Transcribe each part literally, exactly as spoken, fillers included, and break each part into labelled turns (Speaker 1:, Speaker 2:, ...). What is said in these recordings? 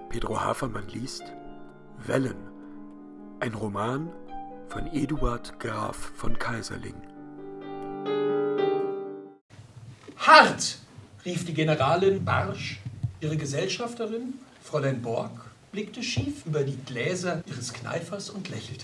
Speaker 1: Pedro Hafermann liest Wellen, ein Roman von Eduard Graf von Keyserling.
Speaker 2: Hart! Rief die Generalin barsch. Ihre Gesellschafterin, Fräulein Borg, blickte schief über die Gläser ihres Kneifers und lächelte.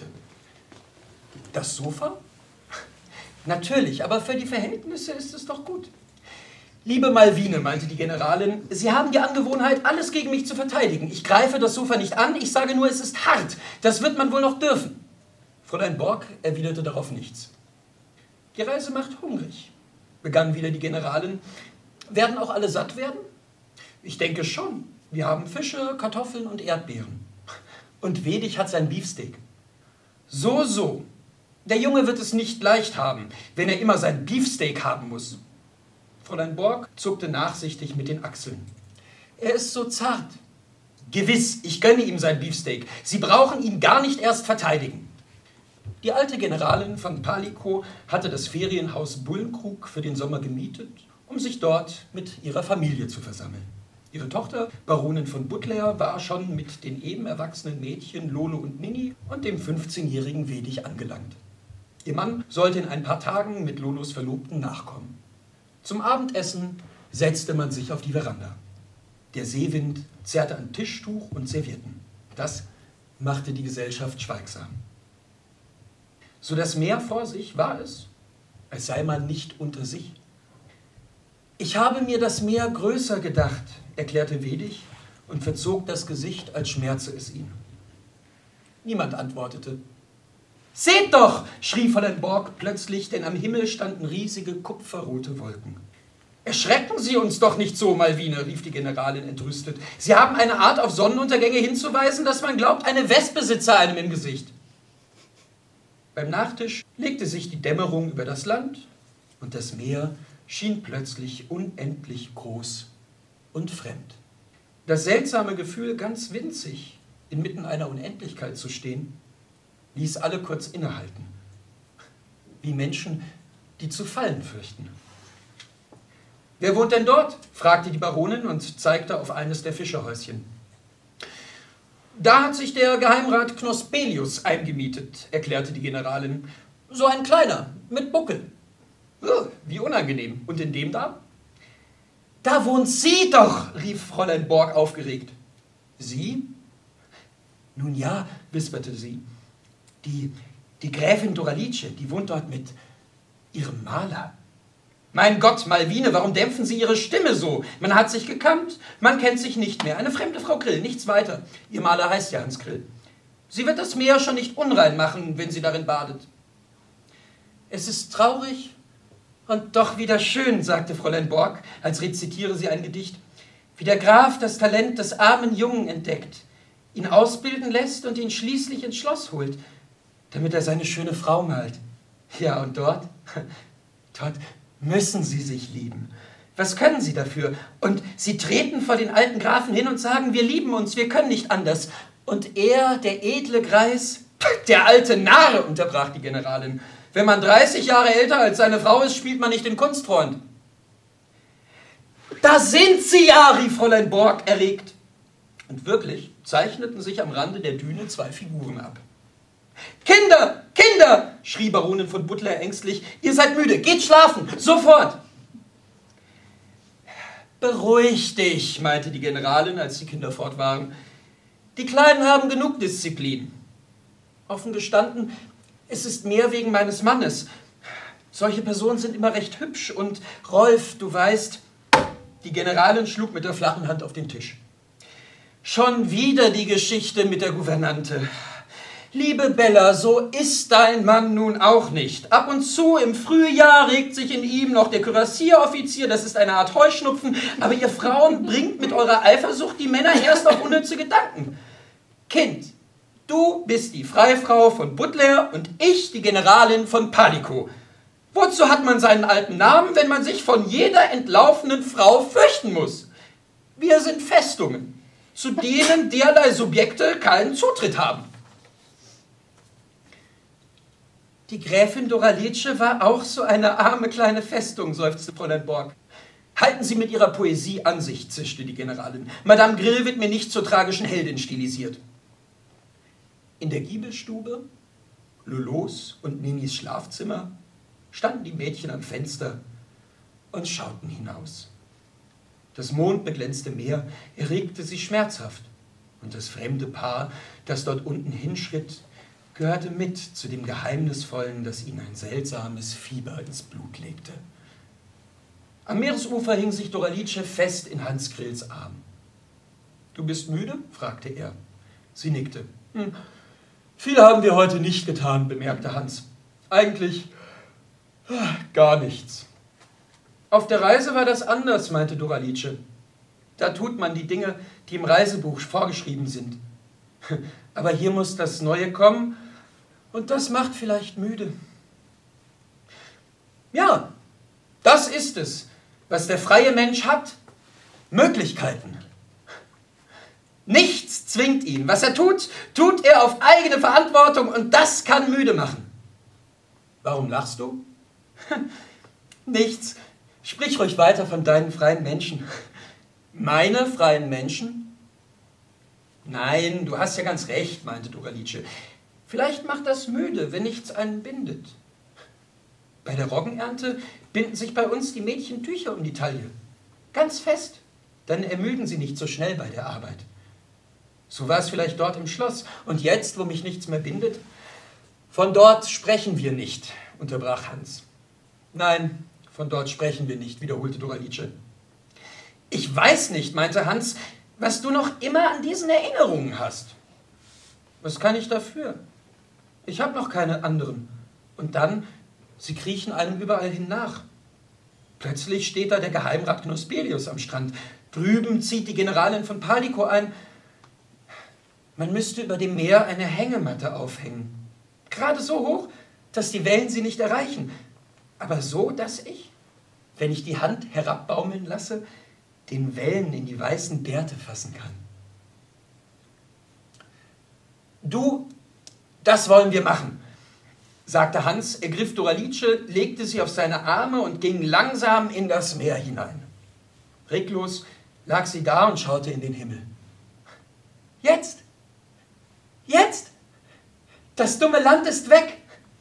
Speaker 2: Das Sofa? Natürlich, aber für die Verhältnisse ist es doch gut. Liebe Malvine, meinte die Generalin, Sie haben die Angewohnheit, alles gegen mich zu verteidigen. Ich greife das Sofa nicht an, ich sage nur, es ist hart. Das wird man wohl noch dürfen. Fräulein Borg erwiderte darauf nichts. Die Reise macht hungrig, begann wieder die Generalin. Werden auch alle satt werden? Ich denke schon. Wir haben Fische, Kartoffeln und Erdbeeren. Und Wedig hat sein Beefsteak. So, so. Der Junge wird es nicht leicht haben, wenn er immer sein Beefsteak haben muss. Fräulein Borg zuckte nachsichtig mit den Achseln. Er ist so zart. Gewiss, ich gönne ihm sein Beefsteak. Sie brauchen ihn gar nicht erst verteidigen. Die alte Generalin von Palico hatte das Ferienhaus Bullenkrug für den Sommer gemietet, um sich dort mit ihrer Familie zu versammeln. Ihre Tochter, Baronin von Butler, war schon mit den eben erwachsenen Mädchen Lolo und Nini und dem fünfzehnjährigen Wedig angelangt. Ihr Mann sollte in ein paar Tagen mit Lolos Verlobten nachkommen. Zum Abendessen setzte man sich auf die Veranda. Der Seewind zerrte an Tischtuch und Servietten. Das machte die Gesellschaft schweigsam. So das Meer vor sich war es, als sei man nicht unter sich. Ich habe mir das Meer größer gedacht, erklärte Wedig und verzog das Gesicht, als schmerze es ihn. Niemand antwortete. Seht doch, schrie Fräulein Borg plötzlich, denn am Himmel standen riesige kupferrote Wolken. Erschrecken Sie uns doch nicht so, Malvine, rief die Generalin entrüstet. Sie haben eine Art, auf Sonnenuntergänge hinzuweisen, dass man glaubt, eine Wespe sitze einem im Gesicht. Beim Nachtisch legte sich die Dämmerung über das Land und das Meer schien plötzlich unendlich groß und fremd. Das seltsame Gefühl, ganz winzig inmitten einer Unendlichkeit zu stehen, ließ alle kurz innehalten, wie Menschen, die zu fallen fürchten. »Wer wohnt denn dort?« fragte die Baronin und zeigte auf eines der Fischerhäuschen. »Da hat sich der Geheimrat Knospelius eingemietet«, erklärte die Generalin. »So ein kleiner, mit Buckel.« Oh, wie unangenehm. Und in dem da? »Da wohnt sie doch«, rief Fräulein Borg aufgeregt. »Sie?« »Nun ja«, wisperte sie. Die, die Gräfin Doralice, die wohnt dort mit ihrem Maler.« »Mein Gott, Malvine, warum dämpfen Sie Ihre Stimme so? Man hat sich gekannt, man kennt sich nicht mehr. Eine fremde Frau Grill, nichts weiter. Ihr Maler heißt ja Hans Grill. Sie wird das Meer schon nicht unrein machen, wenn sie darin badet.« »Es ist traurig und doch wieder schön«, sagte Fräulein Borg, als rezitiere sie ein Gedicht, »wie der Graf das Talent des armen Jungen entdeckt, ihn ausbilden lässt und ihn schließlich ins Schloss holt, damit er seine schöne Frau malt. Ja, und dort, dort müssen sie sich lieben. Was können sie dafür? Und sie treten vor den alten Grafen hin und sagen, wir lieben uns, wir können nicht anders. Und er, der edle Greis, der alte Narr, unterbrach die Generalin. Wenn man dreißig Jahre älter als seine Frau ist, spielt man nicht den Kunstfreund. Da sind sie ja, rief Fräulein Borg erregt. Und wirklich zeichneten sich am Rande der Düne zwei Figuren ab. »Kinder, Kinder«, schrie Baronin von Butler ängstlich, »ihr seid müde, geht schlafen, sofort!« »Beruhig dich«, meinte die Generalin, als die Kinder fort waren. »Die Kleinen haben genug Disziplin. Offen gestanden, es ist mehr wegen meines Mannes. Solche Personen sind immer recht hübsch und Rolf, du weißt...« Die Generalin schlug mit der flachen Hand auf den Tisch. »Schon wieder die Geschichte mit der Gouvernante. Liebe Bella, so ist dein Mann nun auch nicht. Ab und zu im Frühjahr regt sich in ihm noch der Kürassieroffizier, das ist eine Art Heuschnupfen, aber ihr Frauen bringt mit eurer Eifersucht die Männer erst auf unnütze Gedanken. Kind, du bist die Freifrau von Butler und ich die Generalin von Palico. Wozu hat man seinen alten Namen, wenn man sich von jeder entlaufenen Frau fürchten muss? Wir sind Festungen, zu denen derlei Subjekte keinen Zutritt haben.« »Die Gräfin Doralice war auch so eine arme kleine Festung«, seufzte Fräulein Borg. Halten Sie mit Ihrer Poesie an sich, zischte die Generalin. Madame Grill wird mir nicht zur tragischen Heldin stilisiert. In der Giebelstube, Lolos und Ninis Schlafzimmer, standen die Mädchen am Fenster und schauten hinaus. Das mondbeglänzte Meer erregte sie schmerzhaft, und das fremde Paar, das dort unten hinschritt, gehörte mit zu dem Geheimnisvollen, das ihnen ein seltsames Fieber ins Blut legte. Am Meeresufer hing sich Doralice fest in Hans Grills Arm. »Du bist müde?« fragte er. Sie nickte. Hm. »Viel haben wir heute nicht getan«, bemerkte Hans. »Eigentlich gar nichts.« »Auf der Reise war das anders«, meinte Doralice. »Da tut man die Dinge, die im Reisebuch vorgeschrieben sind. Aber hier muss das Neue kommen, und das macht vielleicht müde.« »Ja, das ist es, was der freie Mensch hat. Möglichkeiten. Nichts zwingt ihn. Was er tut, tut er auf eigene Verantwortung, und das kann müde machen.« »Warum lachst du?« »Nichts. Sprich ruhig weiter von deinen freien Menschen.« »Meine freien Menschen?« »Nein, du hast ja ganz recht«, meinte Doralice. »Vielleicht macht das müde, wenn nichts einen bindet. Bei der Roggenernte binden sich bei uns die Mädchen Tücher um die Taille. Ganz fest. Dann ermüden sie nicht so schnell bei der Arbeit. So war es vielleicht dort im Schloss. Und jetzt, wo mich nichts mehr bindet?« »Von dort sprechen wir nicht«, unterbrach Hans. »Nein, von dort sprechen wir nicht«, wiederholte Doralice. »Ich weiß nicht«, meinte Hans, »was du noch immer an diesen Erinnerungen hast.« »Was kann ich dafür? Ich habe noch keine anderen.« Und dann, sie kriechen einem überall hin nach. Plötzlich steht da der Geheimrat Knospelius am Strand. Drüben zieht die Generalin von Palico ein. Man müsste über dem Meer eine Hängematte aufhängen. Gerade so hoch, dass die Wellen sie nicht erreichen. Aber so, dass ich, wenn ich die Hand herabbaumeln lasse, den Wellen in die weißen Bärte fassen kann. »Du, das wollen wir machen«, sagte Hans, ergriff Doralice, legte sie auf seine Arme und ging langsam in das Meer hinein. Reglos lag sie da und schaute in den Himmel. »Jetzt! Jetzt! Das dumme Land ist weg!«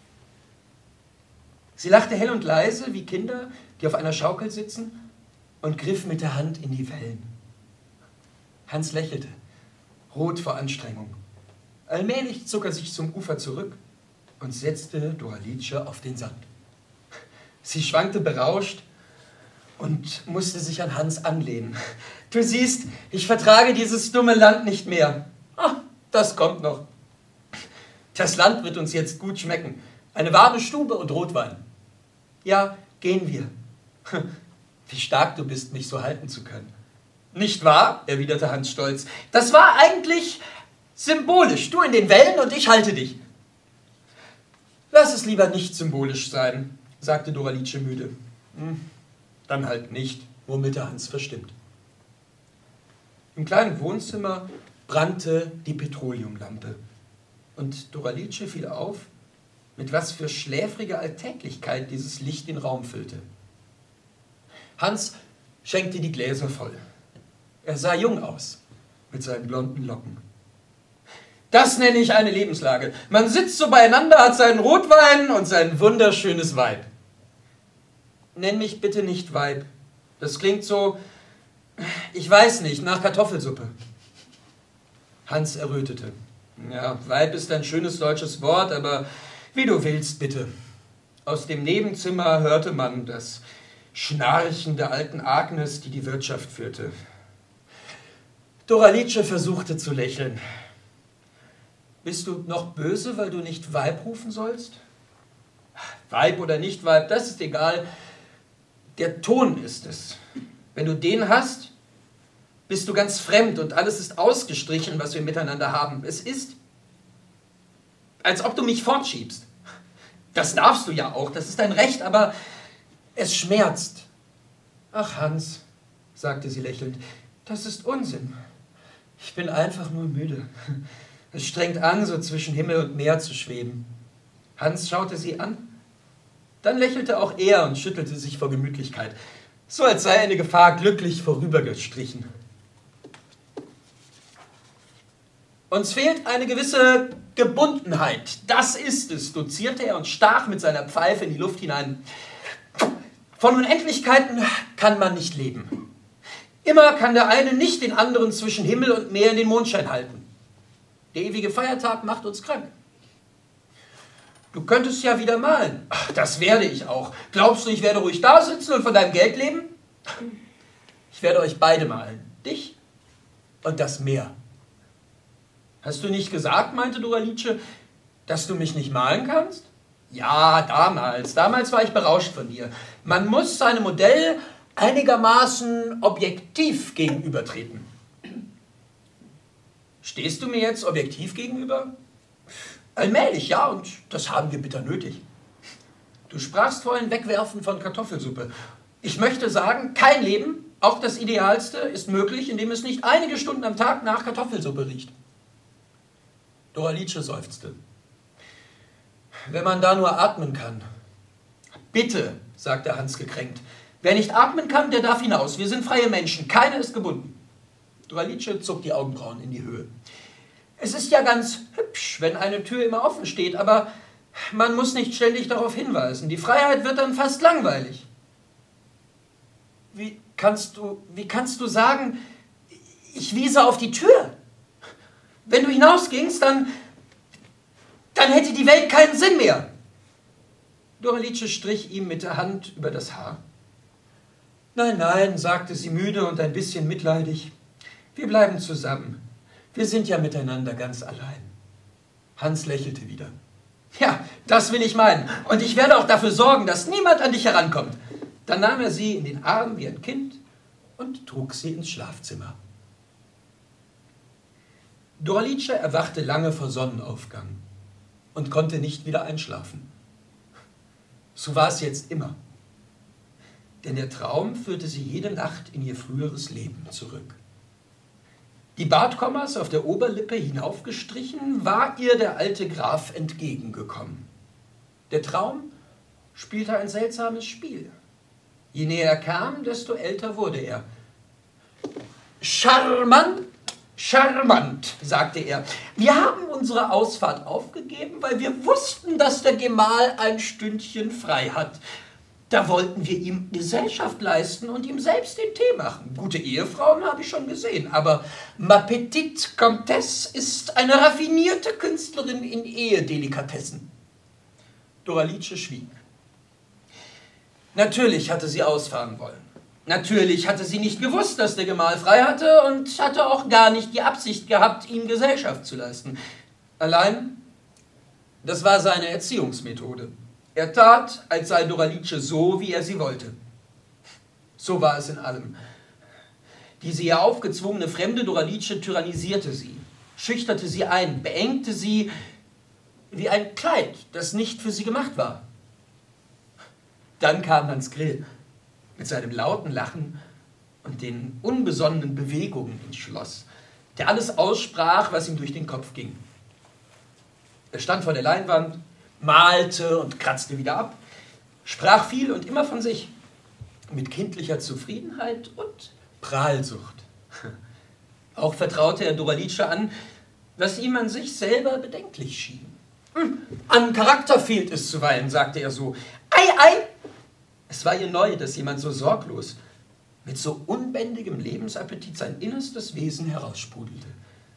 Speaker 2: Sie lachte hell und leise, wie Kinder, die auf einer Schaukel sitzen, und griff mit der Hand in die Wellen. Hans lächelte, rot vor Anstrengung. Allmählich zog er sich zum Ufer zurück und setzte Doralice auf den Sand. Sie schwankte berauscht und musste sich an Hans anlehnen. »Du siehst, ich vertrage dieses dumme Land nicht mehr. Ah, das kommt noch. Das Land wird uns jetzt gut schmecken. Eine warme Stube und Rotwein. Ja, gehen wir. Wie stark du bist, mich so halten zu können.« »Nicht wahr?«, erwiderte Hans stolz. »Das war eigentlich symbolisch. Du in den Wellen und ich halte dich.« »Lass es lieber nicht symbolisch sein«, sagte Doralice müde. Hm, »Dann halt nicht«, murmelte Hans verstimmt. Im kleinen Wohnzimmer brannte die Petroleumlampe. Und Doralice fiel auf, mit was für schläfriger Alltäglichkeit dieses Licht den Raum füllte. Hans schenkte die Gläser voll. Er sah jung aus, mit seinen blonden Locken. »Das nenne ich eine Lebenslage. Man sitzt so beieinander, hat seinen Rotwein und sein wunderschönes Weib.« »Nenn mich bitte nicht Weib. Das klingt so, ich weiß nicht, nach Kartoffelsuppe.« Hans errötete. »Ja, Weib ist ein schönes deutsches Wort, aber wie du willst, bitte.« Aus dem Nebenzimmer hörte man das Schnarchen der alten Agnes, die die Wirtschaft führte. Doralice versuchte zu lächeln. »Bist du noch böse, weil du nicht Weib rufen sollst?« »Weib oder nicht Weib, das ist egal. Der Ton ist es. Wenn du den hast, bist du ganz fremd und alles ist ausgestrichen, was wir miteinander haben. Es ist, als ob du mich fortschiebst. Das darfst du ja auch, das ist dein Recht, aber es schmerzt.« »Ach, Hans«, sagte sie lächelnd, »das ist Unsinn. Ich bin einfach nur müde. Es strengt an, so zwischen Himmel und Meer zu schweben.« Hans schaute sie an. Dann lächelte auch er und schüttelte sich vor Gemütlichkeit. so als sei eine Gefahr glücklich vorübergestrichen. Uns fehlt eine gewisse Gebundenheit. Das ist es, dozierte er und stach mit seiner Pfeife in die Luft hinein. Von Unendlichkeiten kann man nicht leben. Immer kann der eine nicht den anderen zwischen Himmel und Meer in den Mondschein halten. Der ewige Feiertag macht uns krank. Du könntest ja wieder malen. Ach, das werde ich auch. Glaubst du, ich werde ruhig da sitzen und von deinem Geld leben? Ich werde euch beide malen. Dich und das Meer. Hast du nicht gesagt, meinte Doralice, dass du mich nicht malen kannst? Ja, damals. Damals war ich berauscht von dir. Man muss seinem Modell einigermaßen objektiv gegenübertreten. Stehst du mir jetzt objektiv gegenüber? Allmählich, ja, und das haben wir bitter nötig. Du sprachst vorhin Wegwerfen von Kartoffelsuppe. Ich möchte sagen, kein Leben, auch das Idealste, ist möglich, indem es nicht einige Stunden am Tag nach Kartoffelsuppe riecht. Doralice seufzte. Wenn man da nur atmen kann. Bitte, sagte Hans gekränkt. Wer nicht atmen kann, der darf hinaus. Wir sind freie Menschen, keiner ist gebunden. Doralice zog die Augenbrauen in die Höhe. Es ist ja ganz hübsch, wenn eine Tür immer offen steht, aber man muss nicht ständig darauf hinweisen. Die Freiheit wird dann fast langweilig. Wie kannst du, wie kannst du sagen, ich wiese auf die Tür? Wenn du hinausgingst, dann, dann hätte die Welt keinen Sinn mehr. Doralice strich ihm mit der Hand über das Haar. Nein, nein, sagte sie müde und ein bisschen mitleidig. Wir bleiben zusammen. Wir sind ja miteinander ganz allein. Hans lächelte wieder. Ja, das will ich meinen. Und ich werde auch dafür sorgen, dass niemand an dich herankommt. Dann nahm er sie in den Arm wie ein Kind und trug sie ins Schlafzimmer. Doralice erwachte lange vor Sonnenaufgang und konnte nicht wieder einschlafen. So war es jetzt immer. Denn der Traum führte sie jede Nacht in ihr früheres Leben zurück. Die Bartkommers auf der Oberlippe hinaufgestrichen, war ihr der alte Graf entgegengekommen. Der Traum spielte ein seltsames Spiel. Je näher er kam, desto älter wurde er. Charmant, charmant, sagte er. Wir haben unsere Ausfahrt aufgegeben, weil wir wussten, dass der Gemahl ein Stündchen frei hat. Da wollten wir ihm Gesellschaft leisten und ihm selbst den Tee machen. Gute Ehefrauen habe ich schon gesehen, aber ma petite Comtesse ist eine raffinierte Künstlerin in Ehedelikatessen. Doralice schwieg. Natürlich hatte sie ausfahren wollen. Natürlich hatte sie nicht gewusst, dass der Gemahl frei hatte und hatte auch gar nicht die Absicht gehabt, ihm Gesellschaft zu leisten. Allein, das war seine Erziehungsmethode. Er tat, als sei Doralice so, wie er sie wollte. So war es in allem. Diese ihr aufgezwungene fremde Doralice tyrannisierte sie, schüchterte sie ein, beengte sie wie ein Kleid, das nicht für sie gemacht war. Dann kam Hans Grill mit seinem lauten Lachen und den unbesonnenen Bewegungen ins Schloss, der alles aussprach, was ihm durch den Kopf ging. Er stand vor der Leinwand, malte und kratzte wieder ab, sprach viel und immer von sich, mit kindlicher Zufriedenheit und Prahlsucht. Auch vertraute er Doralice an, was ihm an sich selber bedenklich schien. Hm, an Charakter fehlt es zuweilen, sagte er so. Ei, ei! Es war ihr neu, dass jemand so sorglos, mit so unbändigem Lebensappetit sein innerstes Wesen heraussprudelte.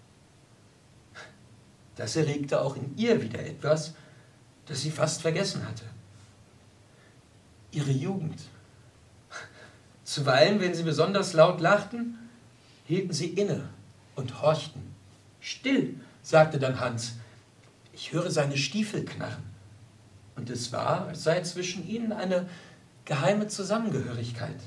Speaker 2: Das erregte auch in ihr wieder etwas, das sie fast vergessen hatte. Ihre Jugend. Zuweilen, wenn sie besonders laut lachten, hielten sie inne und horchten. Still, sagte dann Hans, ich höre seine Stiefel knarren. Und es war, als sei zwischen ihnen eine geheime Zusammengehörigkeit.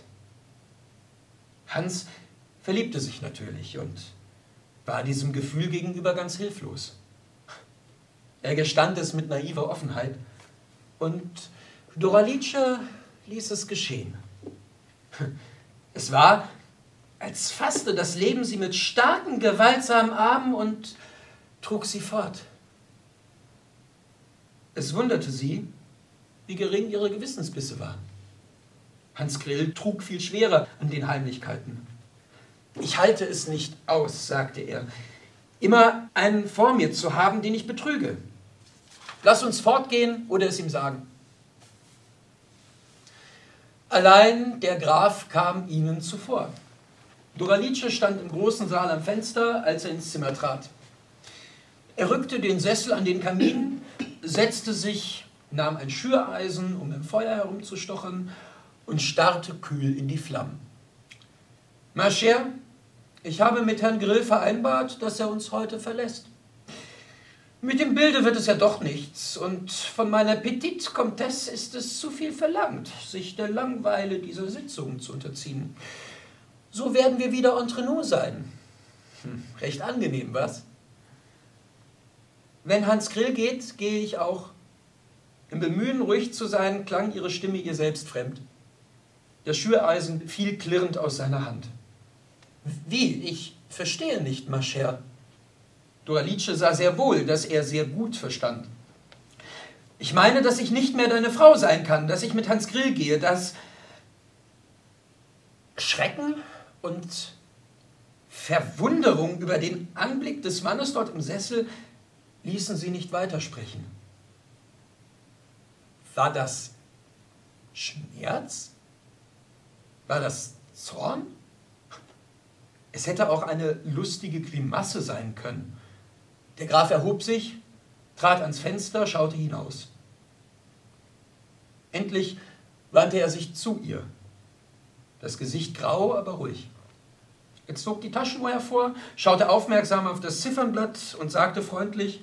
Speaker 2: Hans verliebte sich natürlich und war diesem Gefühl gegenüber ganz hilflos. Er gestand es mit naiver Offenheit und Doralice ließ es geschehen. Es war, als fasste das Leben sie mit starken, gewaltsamen Armen und trug sie fort. Es wunderte sie, wie gering ihre Gewissensbisse waren. Hans Grill trug viel schwerer an den Heimlichkeiten. »Ich halte es nicht aus«, sagte er, »immer einen vor mir zu haben, den ich betrüge. Lass uns fortgehen oder es ihm sagen.« Allein der Graf kam ihnen zuvor. Doralice stand im großen Saal am Fenster, als er ins Zimmer trat. Er rückte den Sessel an den Kamin, setzte sich, nahm ein Schüreisen, um im Feuer herumzustochern, und starrte kühl in die Flammen. »Ma chère, ich habe mit Herrn Grill vereinbart, dass er uns heute verlässt. Mit dem Bilde wird es ja doch nichts, und von meiner Petite Comtesse ist es zu viel verlangt, sich der Langweile dieser Sitzung zu unterziehen. So werden wir wieder entre nous sein. Hm, recht angenehm, was? Wenn Hans Grill geht, gehe ich auch. Im Bemühen, ruhig zu sein, klang ihre Stimme ihr selbst fremd. Das Schüreisen fiel klirrend aus seiner Hand. »Wie? Ich verstehe nicht, ma chère.« Doralice sah sehr wohl, dass er sehr gut verstand. »Ich meine, dass ich nicht mehr deine Frau sein kann, dass ich mit Hans Grill gehe, dass...« Schrecken und Verwunderung über den Anblick des Mannes dort im Sessel ließen sie nicht weitersprechen. War das Schmerz? War das Zorn? Es hätte auch eine lustige Grimasse sein können. Der Graf erhob sich, trat ans Fenster, schaute hinaus. Endlich wandte er sich zu ihr. Das Gesicht grau, aber ruhig. Er zog die Taschenuhr hervor, schaute aufmerksam auf das Ziffernblatt und sagte freundlich: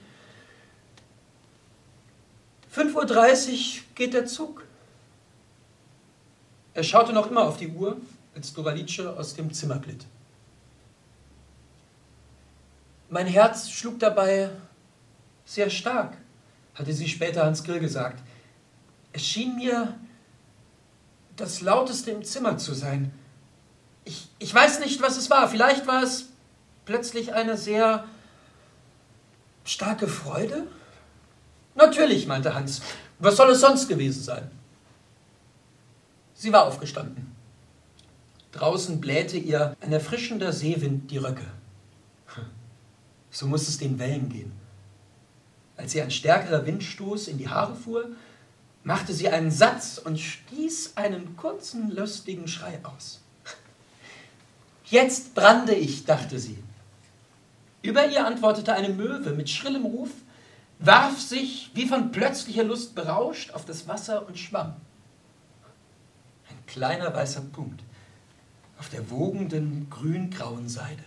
Speaker 2: fünf Uhr dreißig geht der Zug. Er schaute noch immer auf die Uhr, als Doralice aus dem Zimmer glitt. Mein Herz schlug dabei sehr stark, hatte sie später Hans Grill gesagt. Es schien mir das Lauteste im Zimmer zu sein. Ich, ich weiß nicht, was es war. Vielleicht war es plötzlich eine sehr starke Freude? Natürlich, meinte Hans. Was soll es sonst gewesen sein? Sie war aufgestanden. Draußen blähte ihr ein erfrischender Seewind die Röcke. So muss es den Wellen gehen. Als ihr ein stärkerer Windstoß in die Haare fuhr, machte sie einen Satz und stieß einen kurzen, lustigen Schrei aus. Jetzt brande ich, dachte sie. Über ihr antwortete eine Möwe mit schrillem Ruf, warf sich, wie von plötzlicher Lust berauscht, auf das Wasser und schwamm. Ein kleiner weißer Punkt auf der wogenden, grün-grauen Seide.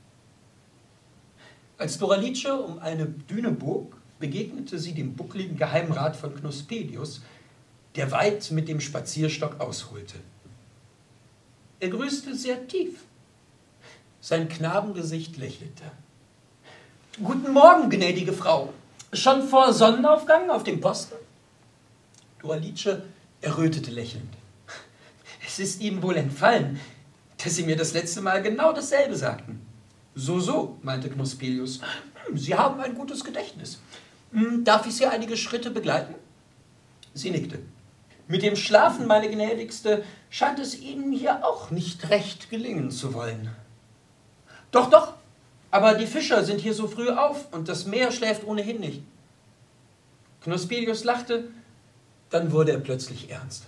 Speaker 2: Als Doralice um eine Düne bog, begegnete sie dem buckligen Geheimrat von Knuspedius, der weit mit dem Spazierstock ausholte. Er grüßte sehr tief. Sein Knabengesicht lächelte. »Guten Morgen, gnädige Frau. Schon vor Sonnenaufgang auf dem Posten?« Doralice errötete lächelnd. »Es ist Ihnen wohl entfallen, dass Sie mir das letzte Mal genau dasselbe sagten.« »So, so«, meinte Knuspedius, »Sie haben ein gutes Gedächtnis. Darf ich Sie einige Schritte begleiten?« Sie nickte. »Mit dem Schlafen, meine Gnädigste, scheint es Ihnen hier auch nicht recht gelingen zu wollen.« »Doch, doch, aber die Fischer sind hier so früh auf und das Meer schläft ohnehin nicht.« Knuspedius lachte, dann wurde er plötzlich ernst.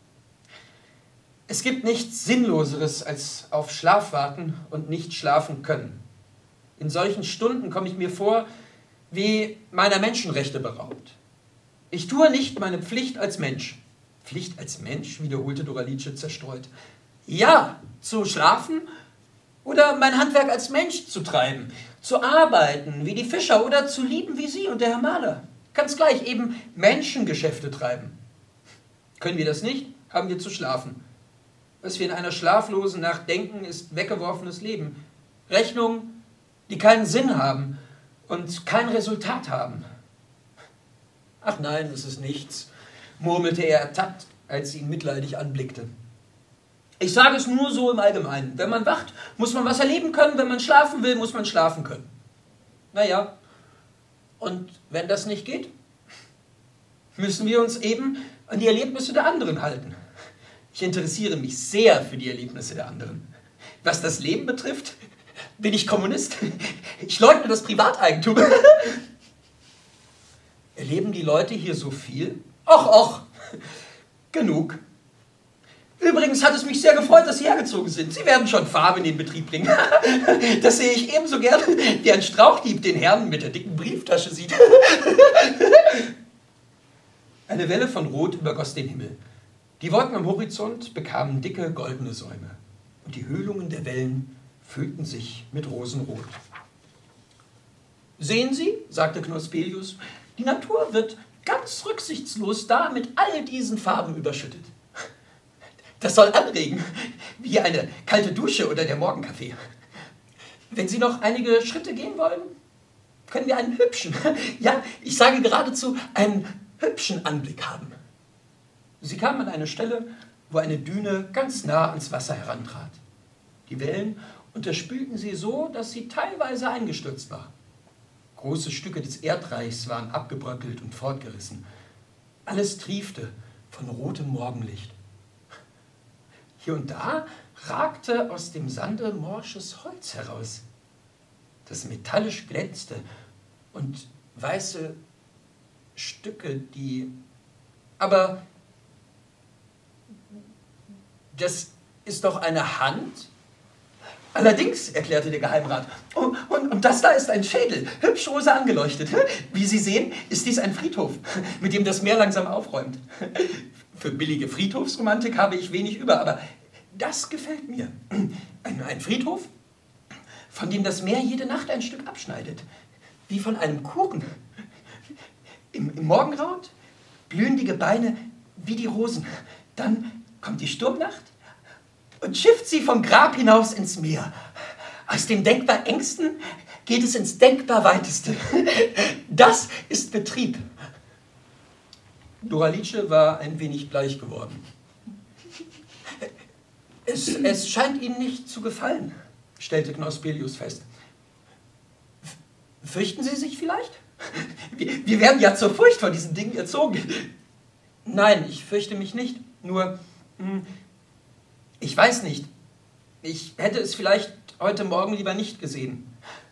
Speaker 2: »Es gibt nichts Sinnloseres als auf Schlaf warten und nicht schlafen können. In solchen Stunden komme ich mir vor, wie meiner Menschenrechte beraubt. Ich tue nicht meine Pflicht als Mensch.« »Pflicht als Mensch?« wiederholte Doralice zerstreut. »Ja, zu schlafen oder mein Handwerk als Mensch zu treiben, zu arbeiten wie die Fischer oder zu lieben wie Sie und der Herr Maler. Ganz gleich, eben Menschengeschäfte treiben. Können wir das nicht, haben wir zu schlafen. Was wir in einer schlaflosen Nacht denken, ist weggeworfenes Leben. Rechnungen, die keinen Sinn haben und kein Resultat haben.« »Ach nein, es ist nichts«, murmelte er ertappt, als sie ihn mitleidig anblickte. »Ich sage es nur so im Allgemeinen. Wenn man wacht, muss man was erleben können. Wenn man schlafen will, muss man schlafen können. Naja, und wenn das nicht geht, müssen wir uns eben an die Erlebnisse der anderen halten. Ich interessiere mich sehr für die Erlebnisse der anderen. Was das Leben betrifft, bin ich Kommunist. Ich leugne das Privateigentum. Erleben die Leute hier so viel? Och, och, genug. Übrigens hat es mich sehr gefreut, dass Sie hergezogen sind. Sie werden schon Farbe in den Betrieb bringen. Das sehe ich ebenso gern, wie ein Strauchdieb den Herrn mit der dicken Brieftasche sieht. Eine Welle von Rot übergoss den Himmel. Die Wolken am Horizont bekamen dicke, goldene Säume. Und die Höhlungen der Wellen füllten sich mit Rosenrot. Sehen Sie, sagte Knospelius, die Natur wird ganz rücksichtslos da mit all diesen Farben überschüttet. Das soll anregen, wie eine kalte Dusche oder der Morgenkaffee. Wenn Sie noch einige Schritte gehen wollen, können wir einen hübschen, ja, ich sage geradezu, einen hübschen Anblick haben. Sie kamen an eine Stelle, wo eine Düne ganz nah ans Wasser herantrat. Die Wellen unterspülten sie so, dass sie teilweise eingestürzt war. Große Stücke des Erdreichs waren abgebröckelt und fortgerissen. Alles triefte von rotem Morgenlicht. Hier und da ragte aus dem Sande morsches Holz heraus, das metallisch glänzte, und weiße Stücke, die... Aber das ist doch eine Hand? Allerdings, erklärte der Geheimrat. Und, und, und das da ist ein Schädel, hübsch rosa angeleuchtet. Wie Sie sehen, ist dies ein Friedhof, mit dem das Meer langsam aufräumt. Für billige Friedhofsromantik habe ich wenig über, aber das gefällt mir. Ein, ein Friedhof, von dem das Meer jede Nacht ein Stück abschneidet, wie von einem Kuchen. Im, im Morgengraut blühen die Gebeine wie die Rosen. Dann kommt die Sturmnacht und schifft sie vom Grab hinaus ins Meer. Aus dem denkbar Engsten geht es ins denkbar Weiteste. Das ist Betrieb. Doralice war ein wenig bleich geworden. Es, es scheint Ihnen nicht zu gefallen, stellte Knospelius fest. Fürchten Sie sich vielleicht? Wir, wir werden ja zur Furcht vor diesen Dingen erzogen. Nein, ich fürchte mich nicht. Nur, ich weiß nicht. Ich hätte es vielleicht heute Morgen lieber nicht gesehen.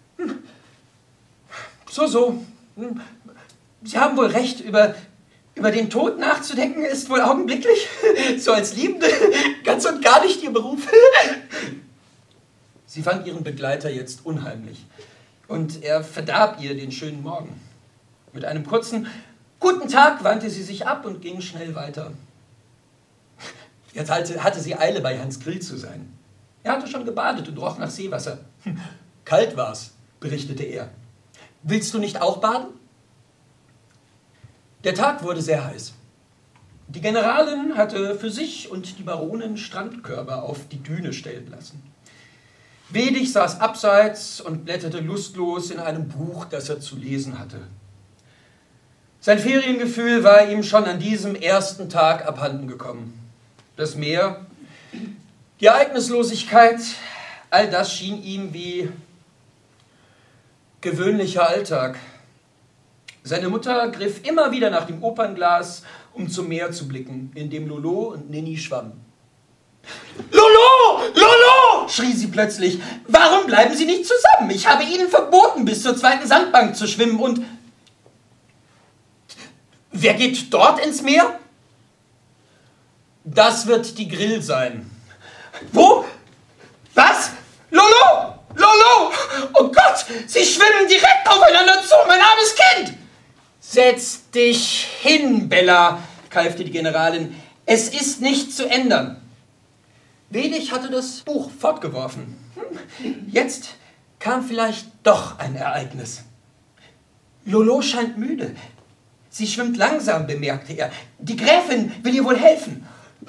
Speaker 2: So, so. Sie haben wohl recht, über, über den Tod nachzudenken ist wohl augenblicklich, so als Liebende, ganz und gar nicht Ihr Beruf. Sie fand ihren Begleiter jetzt unheimlich. Und er verdarb ihr den schönen Morgen. Mit einem kurzen Guten Tag wandte sie sich ab und ging schnell weiter. Jetzt hatte sie Eile, bei Hans Grill zu sein. Er hatte schon gebadet und roch nach Seewasser. Kalt war's, berichtete er. Willst du nicht auch baden? Der Tag wurde sehr heiß. Die Generalin hatte für sich und die Baronin Strandkörbe auf die Düne stellen lassen. Venedig saß abseits und blätterte lustlos in einem Buch, das er zu lesen hatte. Sein Feriengefühl war ihm schon an diesem ersten Tag abhanden gekommen. Das Meer, die Ereignislosigkeit, all das schien ihm wie gewöhnlicher Alltag. Seine Mutter griff immer wieder nach dem Opernglas, um zum Meer zu blicken, in dem Lolo und Nini schwammen. »Lolo! Lolo!« schrie sie plötzlich. »Warum bleiben Sie nicht zusammen? Ich habe Ihnen verboten, bis zur zweiten Sandbank zu schwimmen und...« »Wer geht dort ins Meer?« »Das wird die Grill sein.« »Wo? Was? Lolo! Lolo! Oh Gott, Sie schwimmen direkt aufeinander zu, mein armes Kind!« »Setz dich hin, Bella«, keifte die Generalin. »Es ist nicht zu ändern.« Venedig hatte das Buch fortgeworfen. Jetzt kam vielleicht doch ein Ereignis. Lolo scheint müde. Sie schwimmt langsam, bemerkte er. Die Gräfin will ihr wohl helfen.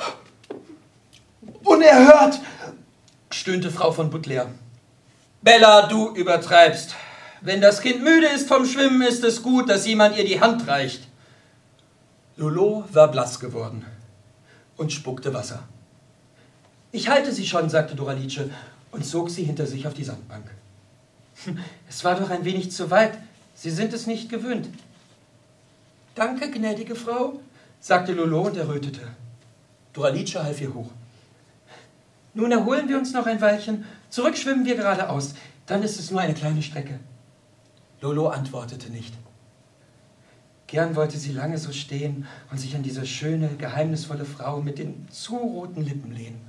Speaker 2: Unerhört, stöhnte Frau von Baudelaire. Bella, du übertreibst. Wenn das Kind müde ist vom Schwimmen, ist es gut, dass jemand ihr die Hand reicht. Lolo war blass geworden und spuckte Wasser. »Ich halte Sie schon«, sagte Doralice und zog sie hinter sich auf die Sandbank. »Es war doch ein wenig zu weit. Sie sind es nicht gewöhnt.« »Danke, gnädige Frau«, sagte Lolo und errötete. Doralice half ihr hoch. Nun erholen wir uns noch ein Weilchen. Zurück schwimmen wir geradeaus. Dann ist es nur eine kleine Strecke. Lolo antwortete nicht. Gern wollte sie lange so stehen und sich an diese schöne, geheimnisvolle Frau mit den zu roten Lippen lehnen.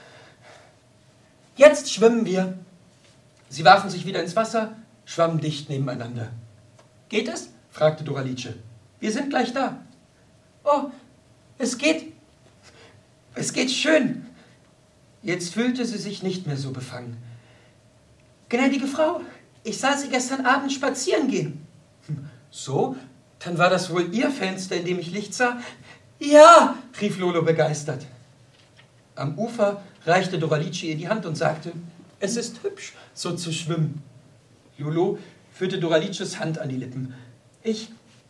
Speaker 2: Jetzt schwimmen wir. Sie warfen sich wieder ins Wasser, schwammen dicht nebeneinander. Geht es? Fragte Doralice. Wir sind gleich da. Oh, es geht. Es geht schön. Jetzt fühlte sie sich nicht mehr so befangen. Gnädige Frau, ich sah Sie gestern Abend spazieren gehen. So? Dann war das wohl Ihr Fenster, in dem ich Licht sah? Ja, rief Lolo begeistert. Am Ufer reichte Doralice ihr die Hand und sagte, es ist hübsch, so zu schwimmen. Lolo führte Doralices Hand an die Lippen. Ich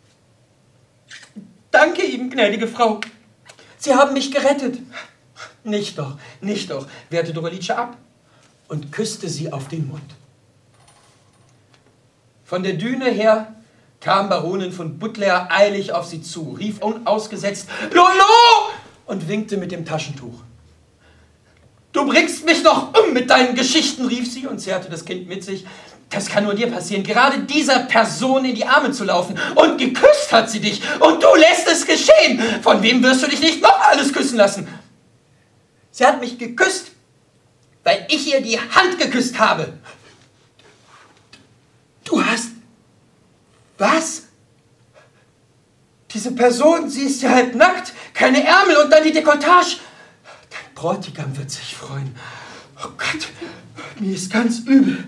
Speaker 2: danke Ihnen, gnädige Frau. Sie haben mich gerettet. Nicht doch, nicht doch, wehrte Doralice ab und küsste sie auf den Mund. Von der Düne her kam Baronin von Butler eilig auf sie zu, rief unausgesetzt »Lolo!« und winkte mit dem Taschentuch. »Du bringst mich noch um mit deinen Geschichten«, rief sie und zerrte das Kind mit sich. »Das kann nur dir passieren, gerade dieser Person in die Arme zu laufen. Und geküsst hat sie dich und du lässt es geschehen. Von wem wirst du dich nicht noch alles küssen lassen?« »Sie hat mich geküsst, weil ich ihr die Hand geküsst habe.« »Du hast... was? Diese Person, sie ist ja halb nackt, keine Ärmel und dann die Dekolletage. Dein Bräutigam wird sich freuen. Oh Gott, mir ist ganz übel.«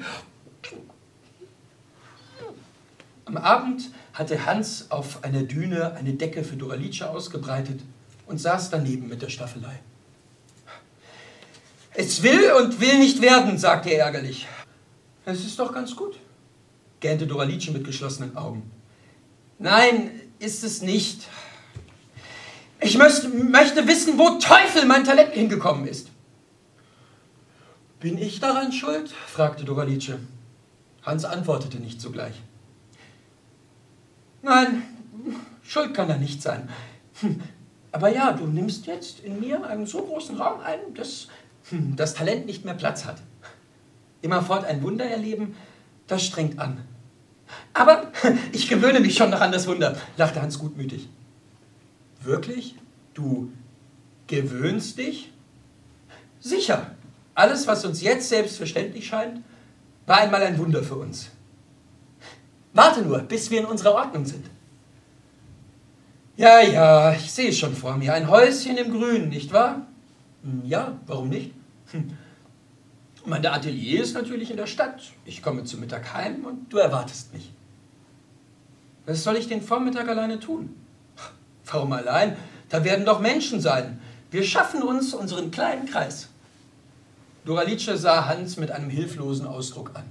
Speaker 2: Am Abend hatte Hans auf einer Düne eine Decke für Doralice ausgebreitet und saß daneben mit der Staffelei. »Es will und will nicht werden«, sagte er ärgerlich. »Es ist doch ganz gut«, gähnte Doralice mit geschlossenen Augen. »Nein, ist es nicht. Ich möchte, möchte wissen, wo Teufel mein Talent hingekommen ist.« »Bin ich daran schuld?«, fragte Doralice. Hans antwortete nicht sogleich. »Nein, schuld kann er nicht sein. Aber ja, du nimmst jetzt in mir einen so großen Raum ein, dass das Talent nicht mehr Platz hat. Immerfort ein Wunder erleben, das strengt an.« »Aber ich gewöhne mich schon noch an das Wunder«, lachte Hans gutmütig. »Wirklich? Du gewöhnst dich?« »Sicher. Alles, was uns jetzt selbstverständlich scheint, war einmal ein Wunder für uns. Warte nur, bis wir in unserer Ordnung sind.« »Ja, ja, ich sehe es schon vor mir. Ein Häuschen im Grünen, nicht wahr?« »Ja, warum nicht?« hm. »Mein Atelier ist natürlich in der Stadt. Ich komme zu Mittag heim und du erwartest mich.« »Was soll ich den Vormittag alleine tun?« »Warum allein? Da werden doch Menschen sein. Wir schaffen uns unseren kleinen Kreis.« Doralice sah Hans mit einem hilflosen Ausdruck an.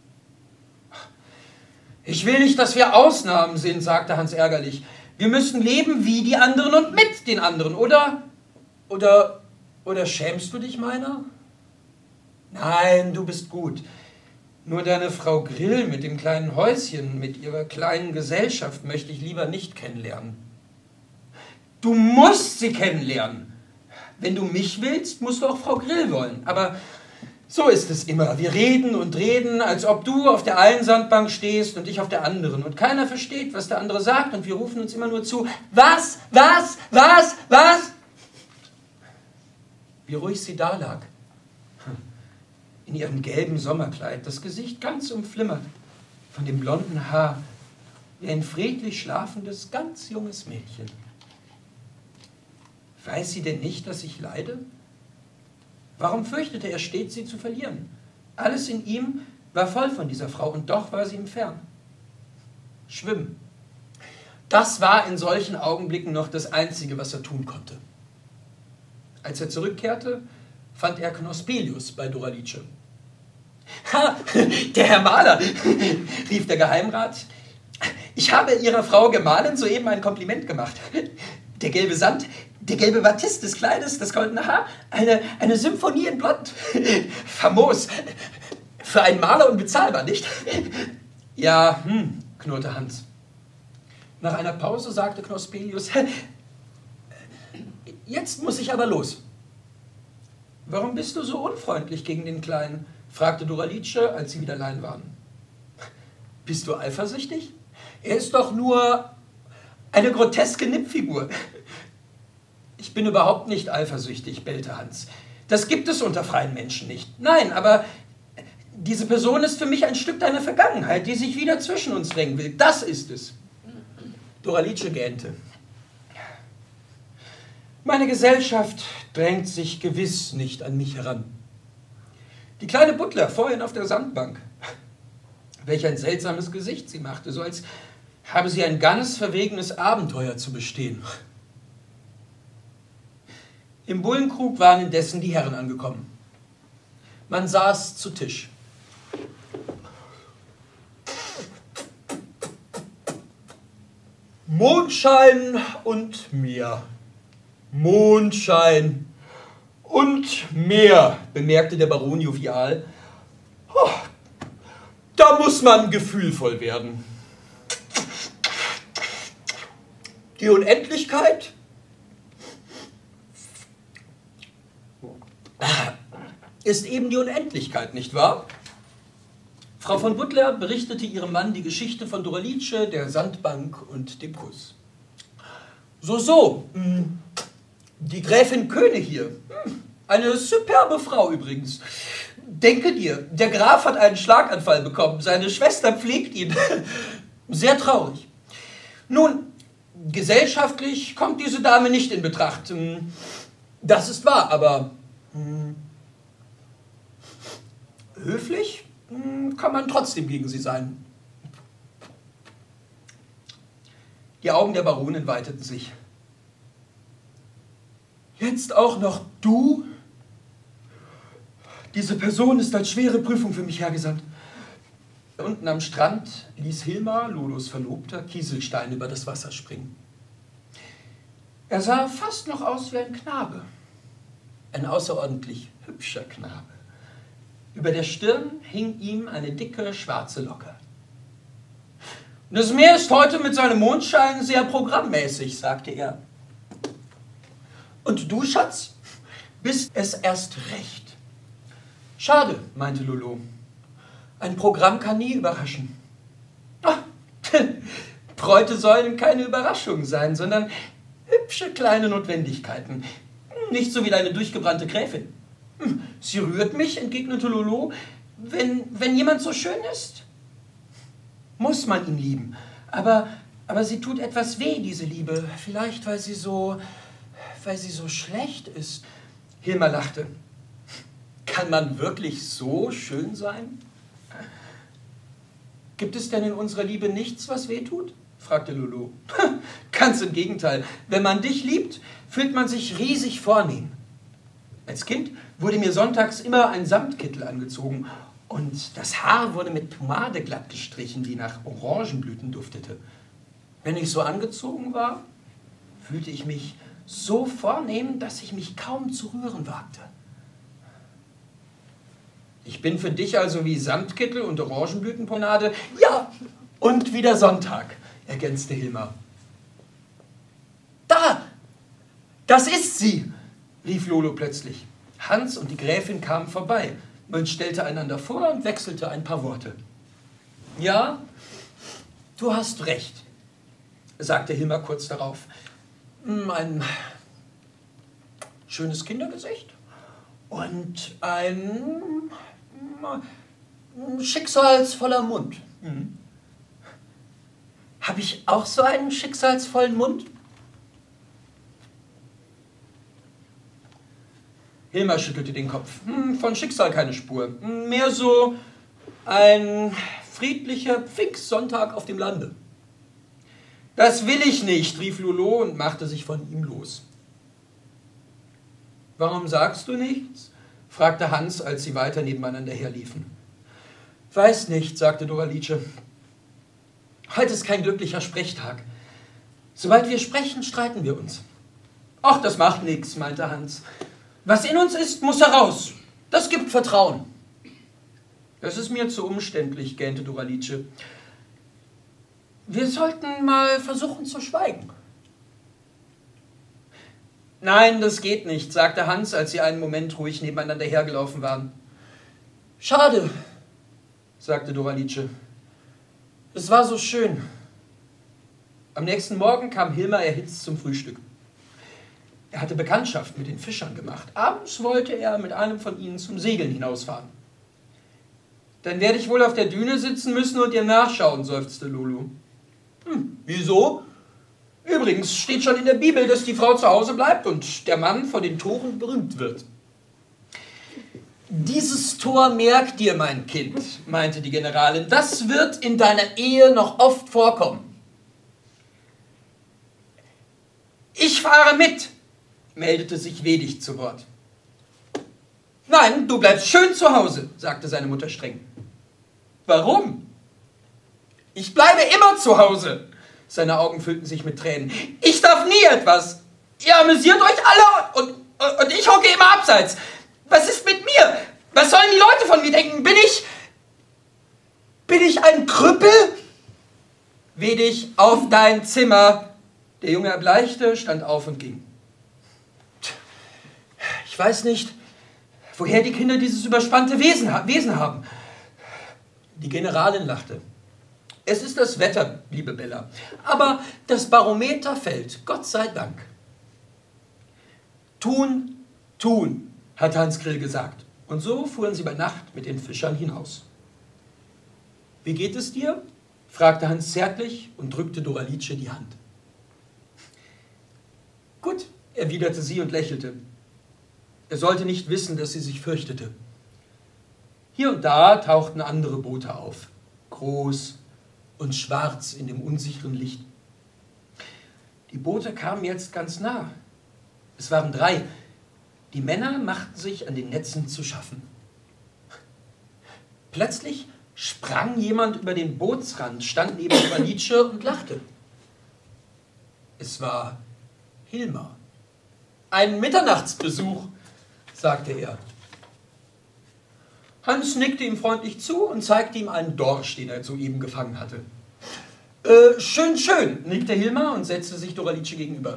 Speaker 2: »Ich will nicht, dass wir Ausnahmen sind«, sagte Hans ärgerlich. »Wir müssen leben wie die anderen und mit den anderen, oder? Oder, oder schämst du dich meiner?« »Nein, du bist gut. Nur deine Frau Grill mit dem kleinen Häuschen, mit ihrer kleinen Gesellschaft möchte ich lieber nicht kennenlernen.« »Du musst sie kennenlernen. Wenn du mich willst, musst du auch Frau Grill wollen. Aber so ist es immer. Wir reden und reden, als ob du auf der einen Sandbank stehst und ich auf der anderen. Und keiner versteht, was der andere sagt und wir rufen uns immer nur zu, was, was, was, was?« Wie ruhig sie da lag. In ihrem gelben Sommerkleid, das Gesicht ganz umflimmert von dem blonden Haar, wie ein friedlich schlafendes, ganz junges Mädchen. Weiß sie denn nicht, dass ich leide? Warum fürchtete er stets, sie zu verlieren? Alles in ihm war voll von dieser Frau und doch war sie ihm fern. Schwimmen. Das war in solchen Augenblicken noch das Einzige, was er tun konnte. Als er zurückkehrte, fand er Knospelius bei Doralice. »Ha, der Herr Maler«, rief der Geheimrat. »Ich habe Ihrer Frau Gemahlin soeben ein Kompliment gemacht. Der gelbe Sand, der gelbe Batist des Kleides, das goldene Haar, eine, eine Symphonie in Blond. Famos. Für einen Maler unbezahlbar, nicht?« »Ja, hm«, knurrte Hans. Nach einer Pause sagte Knospelius, Jetzt muss ich aber los. Warum bist du so unfreundlich gegen den Kleinen? Fragte Doralice, als sie wieder allein waren. Bist du eifersüchtig? Er ist doch nur eine groteske Nippfigur. Ich bin überhaupt nicht eifersüchtig, bellte Hans. Das gibt es unter freien Menschen nicht. Nein, aber diese Person ist für mich ein Stück deiner Vergangenheit, die sich wieder zwischen uns drängen will. Das ist es. Doralice gähnte. Meine Gesellschaft drängt sich gewiss nicht an mich heran. Die kleine Butler vorhin auf der Sandbank. Welch ein seltsames Gesicht sie machte, so als habe sie ein ganz verwegenes Abenteuer zu bestehen. Im Bullenkrug waren indessen die Herren angekommen. Man saß zu Tisch. Mondschein und Meer. Mondschein und Meer, bemerkte der Baron jovial. Oh, da muss man gefühlvoll werden. Die Unendlichkeit ist eben die Unendlichkeit, nicht wahr? Frau von Butler berichtete ihrem Mann die Geschichte von Doralice, der Sandbank und dem Kuss. So, so, die Gräfin König hier, eine superbe Frau übrigens. Denke dir, der Graf hat einen Schlaganfall bekommen, seine Schwester pflegt ihn. Sehr traurig. Nun, gesellschaftlich kommt diese Dame nicht in Betracht. Das ist wahr, aber hm, höflich hm, kann man trotzdem gegen sie sein. Die Augen der Baronin weiteten sich. Jetzt auch noch du? Diese Person ist als schwere Prüfung für mich hergesandt. Unten am Strand ließ Hilmar, Lolos Verlobter, Kieselsteine über das Wasser springen. Er sah fast noch aus wie ein Knabe. Ein außerordentlich hübscher Knabe. Über der Stirn hing ihm eine dicke, schwarze Locke. Das Meer ist heute mit seinem Mondschein sehr programmmäßig, sagte er. Und du, Schatz, bist es erst recht. Schade, meinte Lolo. Ein Programm kann nie überraschen. Ach, Bräute sollen keine Überraschungen sein, sondern hübsche kleine Notwendigkeiten. Nicht so wie deine durchgebrannte Gräfin. Sie rührt mich, entgegnete Lolo. Wenn, wenn jemand so schön ist, muss man ihn lieben. Aber, aber sie tut etwas weh, diese Liebe. Vielleicht, weil sie so, weil sie so schlecht ist. Hilmar lachte. Kann man wirklich so schön sein? Gibt es denn in unserer Liebe nichts, was weh tut? Fragte Lolo. Ganz im Gegenteil. Wenn man dich liebt, fühlt man sich riesig vornehm. Als Kind wurde mir sonntags immer ein Samtkittel angezogen und das Haar wurde mit Pomade glatt gestrichen, die nach Orangenblüten duftete. Wenn ich so angezogen war, fühlte ich mich so vornehm, dass ich mich kaum zu rühren wagte. Ich bin für dich also wie Samtkittel und Orangenblütenponade. Ja, und wie der Sonntag, ergänzte Hilmar. Da, das ist sie, rief Lolo plötzlich. Hans und die Gräfin kamen vorbei. Man stellte einander vor und wechselte ein paar Worte. Ja, du hast recht, sagte Hilmar kurz darauf. Ein schönes Kindergesicht und ein schicksalsvoller Mund. Mhm. Habe ich auch so einen schicksalsvollen Mund? Hilmar schüttelte den Kopf. Hm, von Schicksal keine Spur. Mehr so ein friedlicher Pfingstsonntag auf dem Lande. Das will ich nicht, rief Lolo und machte sich von ihm los. Warum sagst du nichts? Fragte Hans, als sie weiter nebeneinander herliefen. Weiß nicht, sagte Doralice. Heute ist kein glücklicher Sprechtag. Sobald wir sprechen, streiten wir uns. Ach, das macht nichts, meinte Hans. Was in uns ist, muss heraus. Das gibt Vertrauen. Das ist mir zu umständlich, gähnte Doralice. Wir sollten mal versuchen zu schweigen. Nein, das geht nicht, sagte Hans, als sie einen Moment ruhig nebeneinander hergelaufen waren. Schade, sagte Doralice. Es war so schön. Am nächsten Morgen kam Hilmar erhitzt zum Frühstück. Er hatte Bekanntschaft mit den Fischern gemacht. Abends wollte er mit einem von ihnen zum Segeln hinausfahren. Dann werde ich wohl auf der Düne sitzen müssen und ihr nachschauen, seufzte Lulu. Hm, wieso? Übrigens steht schon in der Bibel, dass die Frau zu Hause bleibt und der Mann vor den Toren berühmt wird. Dieses Tor merk dir, mein Kind, meinte die Generalin. Das wird in deiner Ehe noch oft vorkommen. Ich fahre mit, meldete sich Wedig zu Wort. Nein, du bleibst schön zu Hause, sagte seine Mutter streng. Warum? Ich bleibe immer zu Hause. Seine Augen füllten sich mit Tränen. Ich darf nie etwas. Ihr amüsiert euch alle und, und, und ich hocke immer abseits. Was ist mit mir? Was sollen die Leute von mir denken? Bin ich... Bin ich ein Krüppel? Wedig, auf dein Zimmer. Der Junge erbleichte, stand auf und ging. Ich weiß nicht, woher die Kinder dieses überspannte Wesen, Wesen haben. Die Generalin lachte. Es ist das Wetter, liebe Bella. Aber das Barometer fällt, Gott sei Dank. Tun, tun, hat Hans Grill gesagt. Und so fuhren sie bei Nacht mit den Fischern hinaus. Wie geht es dir? Fragte Hans zärtlich und drückte Doralice die Hand. Gut, erwiderte sie und lächelte. Er sollte nicht wissen, dass sie sich fürchtete. Hier und da tauchten andere Boote auf, groß und schwarz in dem unsicheren Licht. Die Boote kamen jetzt ganz nah. Es waren drei. Die Männer machten sich an den Netzen zu schaffen. Plötzlich sprang jemand über den Bootsrand, stand neben Doralice und lachte. Es war Hilmar. Ein Mitternachtsbesuch, sagte er. Hans nickte ihm freundlich zu und zeigte ihm einen Dorsch, den er soeben gefangen hatte. Äh, schön, schön, nickte Hilmar und setzte sich Doralice gegenüber.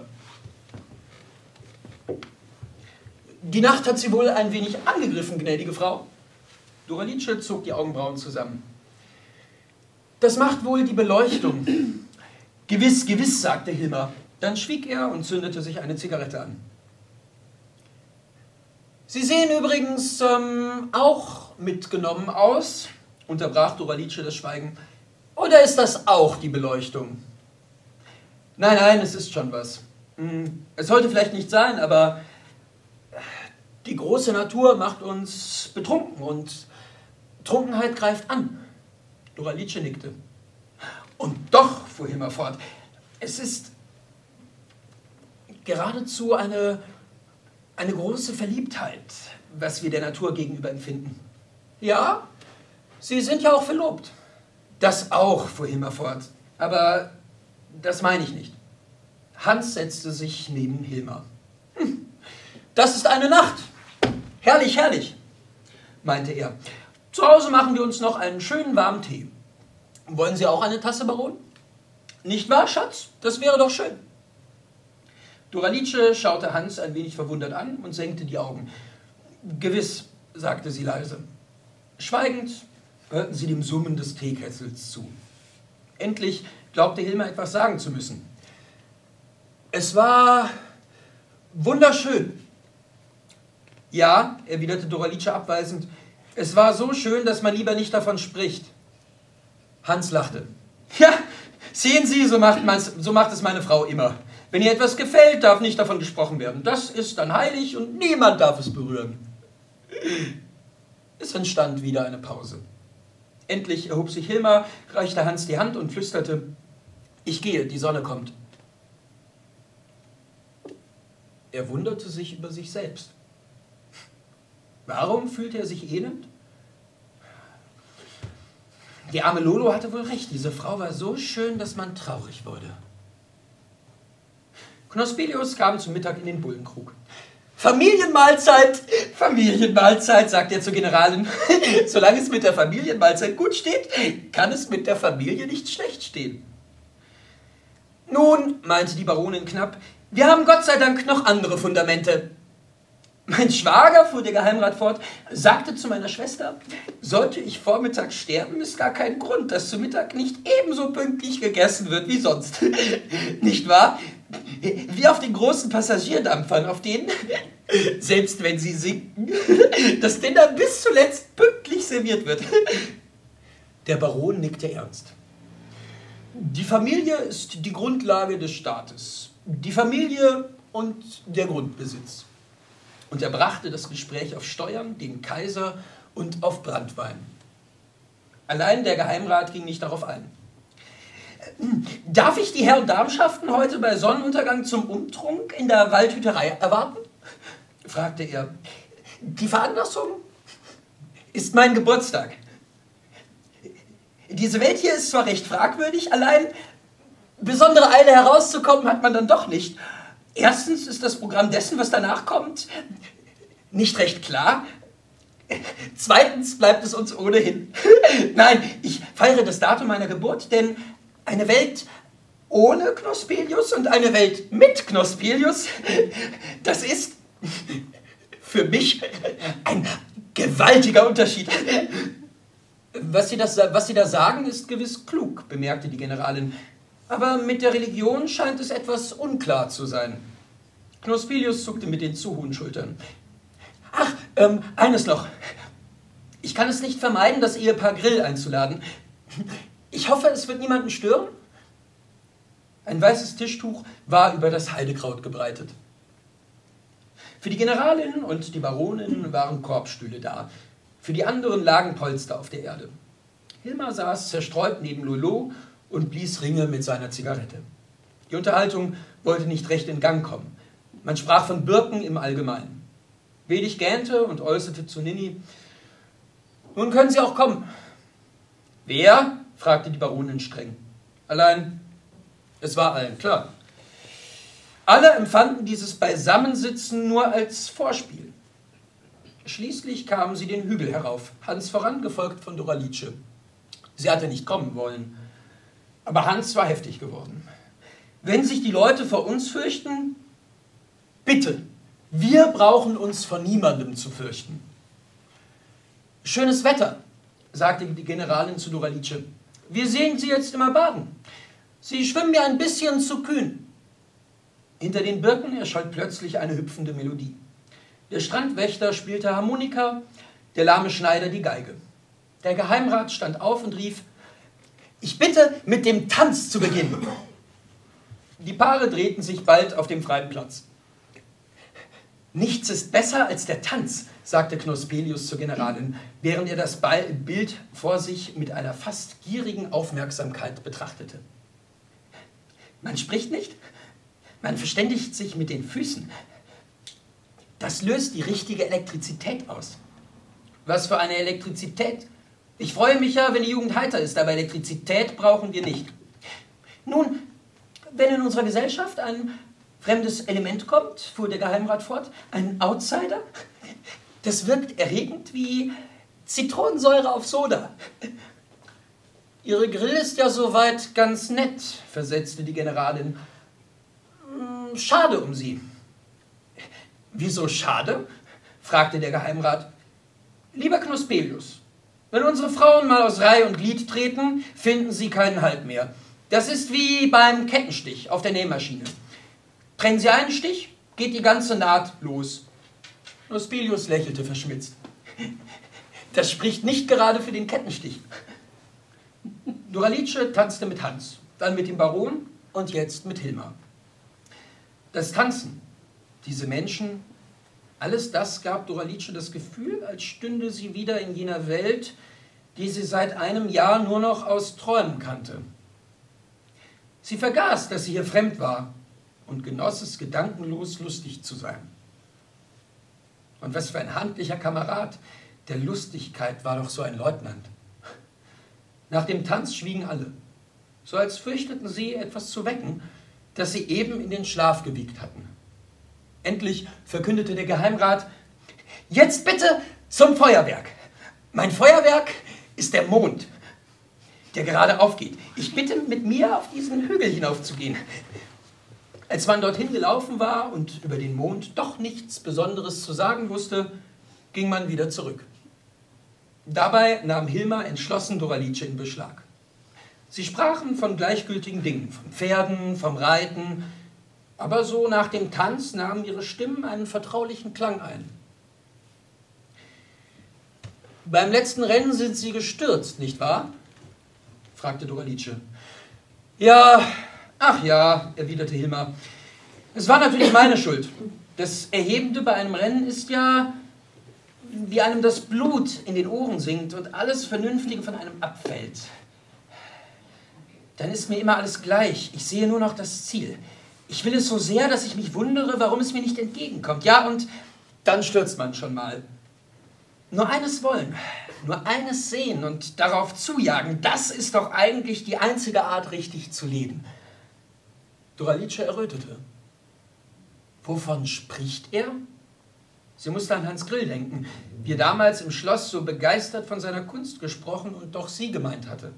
Speaker 2: Die Nacht hat Sie wohl ein wenig angegriffen, gnädige Frau. Doralice zog die Augenbrauen zusammen. Das macht wohl die Beleuchtung. Gewiss, gewiss, sagte Hilmar. Dann schwieg er und zündete sich eine Zigarette an. Sie sehen übrigens ähm, auch mitgenommen aus, unterbrach Doralice das Schweigen. Oder ist das auch die Beleuchtung? Nein, nein, es ist schon was. Es sollte vielleicht nicht sein, aber die große Natur macht uns betrunken und Trunkenheit greift an. Doralice nickte. Und doch, fuhr Hilmar fort, es ist geradezu eine, eine große Verliebtheit, was wir der Natur gegenüber empfinden. Ja, Sie sind ja auch verlobt. Das auch, fuhr Hilmar fort, aber das meine ich nicht. Hans setzte sich neben Hilmar. Hm, das ist eine Nacht. Herrlich, herrlich, meinte er. Zu Hause machen wir uns noch einen schönen warmen Tee. Wollen Sie auch eine Tasse, Baron? Nicht wahr, Schatz? Das wäre doch schön. Doralice schaute Hans ein wenig verwundert an und senkte die Augen. Gewiss, sagte sie leise. Schweigend hörten sie dem Summen des Teekessels zu. Endlich glaubte Hilmar etwas sagen zu müssen. Es war wunderschön. Ja, erwiderte Doralice abweisend, es war so schön, dass man lieber nicht davon spricht. Hans lachte. Ja, sehen Sie, so macht, so macht es meine Frau immer. Wenn ihr etwas gefällt, darf nicht davon gesprochen werden. Das ist dann heilig und niemand darf es berühren. Es entstand wieder eine Pause. Endlich erhob sich Hilmar, reichte Hans die Hand und flüsterte, ich gehe, die Sonne kommt. Er wunderte sich über sich selbst. Warum fühlte er sich elend? Die arme Lolo hatte wohl recht, diese Frau war so schön, dass man traurig wurde. Knospelius kam zum Mittag in den Bullenkrug. Familienmahlzeit, Familienmahlzeit, sagt er zur Generalin. Solange es mit der Familienmahlzeit gut steht, kann es mit der Familie nicht schlecht stehen. Nun, meinte die Baronin knapp,
Speaker 3: Wir haben Gott sei Dank noch andere Fundamente. Mein Schwager, fuhr der Geheimrat fort, sagte zu meiner Schwester, sollte ich vormittags sterben, ist gar kein Grund, dass zu Mittag nicht ebenso pünktlich gegessen wird wie sonst. Nicht wahr? Wie auf den großen Passagierdampfern, auf denen, selbst wenn sie sinken, das Dinner bis zuletzt pünktlich serviert wird.
Speaker 2: Der Baron nickte ernst. Die Familie ist die Grundlage des Staates. Die Familie und der Grundbesitz. Und er brachte das Gespräch auf Steuern, den Kaiser und auf Branntwein. Allein der Geheimrat ging nicht darauf ein.
Speaker 3: Darf ich die Herr- und Damschaften heute bei Sonnenuntergang zum Umtrunk in der Waldhüterei erwarten? Fragte er. Die Veranlassung ist mein Geburtstag. Diese Welt hier ist zwar recht fragwürdig, allein besondere Eile herauszukommen hat man dann doch nicht. Erstens ist das Programm dessen, was danach kommt, nicht recht klar. Zweitens bleibt es uns ohnehin. Nein, ich feiere das Datum meiner Geburt, denn eine Welt ohne Knospelius und eine Welt mit Knospelius, das ist für mich ein gewaltiger Unterschied.
Speaker 2: Was Sie, das, was Sie da sagen, ist gewiss klug, bemerkte die Generalin. Aber mit der Religion scheint es etwas unklar zu sein. Knospelius zuckte mit den zu hohen Schultern.
Speaker 3: Ach, ähm, eines noch. Ich kann es nicht vermeiden, das Ehepaar Grill einzuladen. Ich hoffe, es wird niemanden stören.
Speaker 2: Ein weißes Tischtuch war über das Heidekraut gebreitet. Für die Generalin und die Baronin waren Korbstühle da. Für die anderen lagen Polster auf der Erde. Hilmar saß zerstreut neben Lolo und blies Ringe mit seiner Zigarette. Die Unterhaltung wollte nicht recht in Gang kommen. Man sprach von Birken im Allgemeinen. Wedig gähnte und äußerte zu Nini, nun können Sie auch kommen. Wer? Fragte die Baronin streng. Allein, es war allen klar. Alle empfanden dieses Beisammensitzen nur als Vorspiel. Schließlich kamen sie den Hügel herauf, Hans voran, gefolgt von Doralice. Sie hatte nicht kommen wollen, aber Hans war heftig geworden. Wenn sich die Leute vor uns fürchten, bitte, wir brauchen uns vor niemandem zu fürchten. Schönes Wetter, sagte die Generalin zu Doralice. Wir sehen Sie jetzt immer baden. Sie schwimmen mir ein bisschen zu kühn. Hinter den Birken erscholl plötzlich eine hüpfende Melodie. Der Strandwächter spielte Harmonika, der lahme Schneider die Geige. Der Geheimrat stand auf und rief, ich bitte, mit dem Tanz zu beginnen. Die Paare drehten sich bald auf dem freien Platz. Nichts ist besser als der Tanz, sagte Knospelius zur Generalin, während er das Bild vor sich mit einer fast gierigen Aufmerksamkeit betrachtete. Man spricht nicht, man verständigt sich mit den Füßen. Das löst die richtige Elektrizität aus. Was für eine Elektrizität? Ich freue mich ja, wenn die Jugend heiter ist, aber Elektrizität brauchen wir nicht.
Speaker 3: Nun, wenn in unserer Gesellschaft ein fremdes Element kommt, fuhr der Geheimrat fort, ein Outsider, das wirkt erregend wie Zitronensäure auf Soda.
Speaker 2: Ihre Grill ist ja soweit ganz nett, versetzte die Generalin. Schade um Sie. Wieso schade? Fragte der Geheimrat. Lieber Knospelius, wenn unsere Frauen mal aus Reih und Glied treten, finden sie keinen Halt mehr. Das ist wie beim Kettenstich auf der Nähmaschine. Trennen Sie einen Stich, geht die ganze Naht los. Knospelius lächelte verschmitzt. Das spricht nicht gerade für den Kettenstich. Doralice tanzte mit Hans, dann mit dem Baron und jetzt mit Hilmar. Das Tanzen, diese Menschen, alles das gab Doralice das Gefühl, als stünde sie wieder in jener Welt, die sie seit einem Jahr nur noch aus Träumen kannte. Sie vergaß, dass sie hier fremd war und genoss es, gedankenlos lustig zu sein. Und was für ein handlicher Kamerad, der Lustigkeit war doch so ein Leutnant. Nach dem Tanz schwiegen alle, so als fürchteten sie, etwas zu wecken, das sie eben in den Schlaf gewiegt hatten. Endlich verkündete der Geheimrat, jetzt bitte zum Feuerwerk. Mein Feuerwerk ist der Mond, der gerade aufgeht. Ich bitte, mit mir auf diesen Hügel hinaufzugehen. Als man dorthin gelaufen war und über den Mond doch nichts Besonderes zu sagen wusste, ging man wieder zurück. Dabei nahm Hilmar entschlossen Doralice in Beschlag. Sie sprachen von gleichgültigen Dingen, von Pferden, vom Reiten, aber so nach dem Tanz nahmen ihre Stimmen einen vertraulichen Klang ein. »Beim letzten Rennen sind Sie gestürzt, nicht wahr?« fragte Doralice. »Ja, ach ja«, erwiderte Hilmar. »Es war natürlich meine Schuld. Das Erhebende bei einem Rennen ist ja, wie einem das Blut in den Ohren sinkt und alles Vernünftige von einem abfällt. Dann ist mir immer alles gleich. Ich sehe nur noch das Ziel. Ich will es so sehr, dass ich mich wundere, warum es mir nicht entgegenkommt. Ja, und dann stürzt man schon mal. Nur eines wollen, nur eines sehen und darauf zujagen, das ist doch eigentlich die einzige Art, richtig zu leben.« Doralice errötete. Wovon spricht er? Sie musste an Hans Grill denken, wie er damals im Schloss so begeistert von seiner Kunst gesprochen und doch sie gemeint hatte.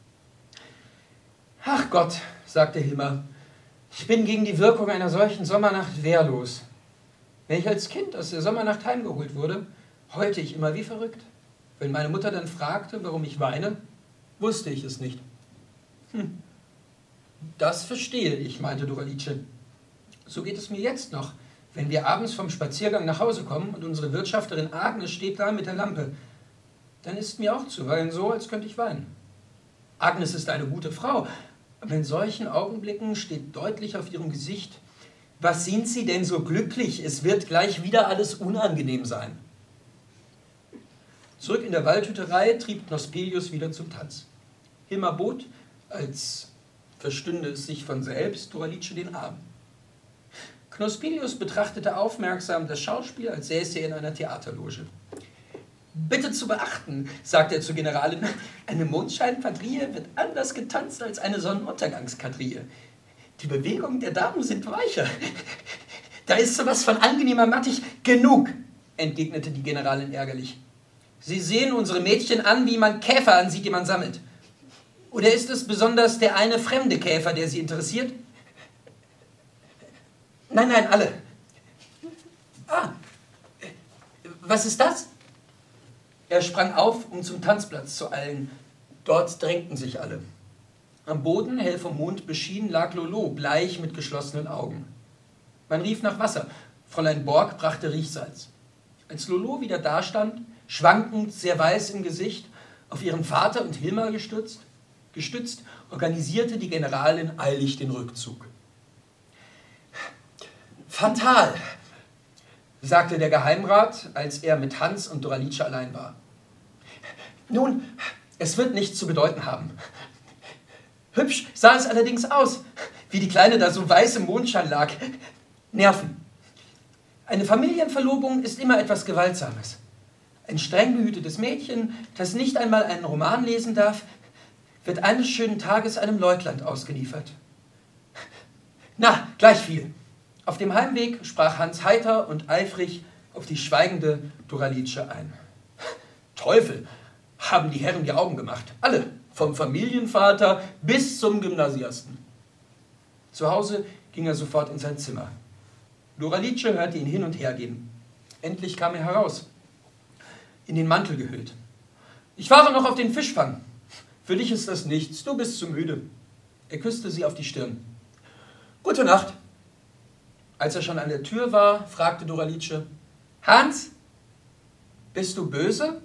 Speaker 2: »Ach Gott«, sagte Hilmar, »ich bin gegen die Wirkung einer solchen Sommernacht wehrlos. Wenn ich als Kind aus der Sommernacht heimgeholt wurde, heulte ich immer wie verrückt. Wenn meine Mutter dann fragte, warum ich weine, wusste ich es nicht.« »Hm, das verstehe ich«, meinte Doralice. »So geht es mir jetzt noch, wenn wir abends vom Spaziergang nach Hause kommen und unsere Wirtschafterin Agnes steht da mit der Lampe. Dann ist mir auch zuweilen so, als könnte ich weinen. Agnes ist eine gute Frau, aber in solchen Augenblicken steht deutlich auf ihrem Gesicht: Was sind Sie denn so glücklich? Es wird gleich wieder alles unangenehm sein.« Zurück in der Waldhüterei trieb Knospelius wieder zum Tanz. Hilmar bot, als verstünde es sich von selbst, Doralice den Arm. Knospelius betrachtete aufmerksam das Schauspiel, als säße er in einer Theaterloge. »Bitte zu beachten«, sagte er zur Generalin, »eine Mondscheinquadrille wird anders getanzt als eine Sonnenuntergangsquadrille. Die Bewegungen der Damen sind weicher. Da ist sowas von angenehmer Mattig. Genug«, entgegnete die Generalin ärgerlich. »Sie sehen unsere Mädchen an, wie man Käfer ansieht, die man sammelt. Oder ist es besonders der eine fremde Käfer, der Sie interessiert?« »Nein, nein, alle.« »Ah, was ist das?« Er sprang auf, um zum Tanzplatz zu eilen. Dort drängten sich alle. Am Boden, hell vom Mond beschienen, lag Lolo, bleich mit geschlossenen Augen. Man rief nach Wasser. Fräulein Borg brachte Riechsalz. Als Lolo wieder dastand, schwankend, sehr weiß im Gesicht, auf ihren Vater und Hilmar gestützt, gestützt, organisierte die Generalin eilig den Rückzug. »Fatal«, sagte der Geheimrat, als er mit Hans und Doralice allein war. »Nun, es wird nichts zu bedeuten haben. Hübsch sah es allerdings aus, wie die Kleine da so weiß im Mondschein lag. Nerven. Eine Familienverlobung ist immer etwas Gewaltsames. Ein streng behütetes Mädchen, das nicht einmal einen Roman lesen darf, wird eines schönen Tages einem Leutland ausgeliefert. Na, gleich viel.« Auf dem Heimweg sprach Hans heiter und eifrig auf die schweigende Doralice ein. »Teufel, haben die Herren die Augen gemacht. Alle, vom Familienvater bis zum Gymnasiasten.« Zu Hause ging er sofort in sein Zimmer. Doralice hörte ihn hin und her gehen. Endlich kam er heraus, in den Mantel gehüllt. »Ich fahre noch auf den Fischfang. Für dich ist das nichts, du bist zu müde.« Er küsste sie auf die Stirn. »Gute Nacht.« Als er schon an der Tür war, fragte Doralice: »Hans, bist du böse?«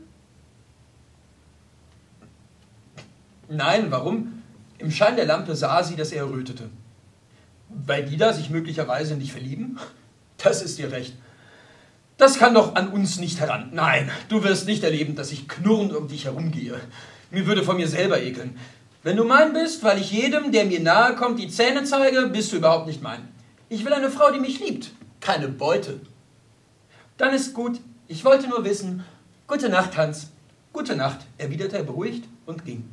Speaker 2: »Nein, warum?« Im Schein der Lampe sah sie, dass er errötete. »Weil die da sich möglicherweise nicht verlieben?« »Das ist dir recht. Das kann doch an uns nicht heran. Nein, du wirst nicht erleben, dass ich knurrend um dich herumgehe. Mir würde von mir selber ekeln. Wenn du mein bist, weil ich jedem, der mir nahe kommt, die Zähne zeige, bist du überhaupt nicht mein. Ich will eine Frau, die mich liebt, keine Beute.« »Dann ist gut. Ich wollte nur wissen. Gute Nacht, Hans.« »Gute Nacht«, erwiderte er beruhigt und ging.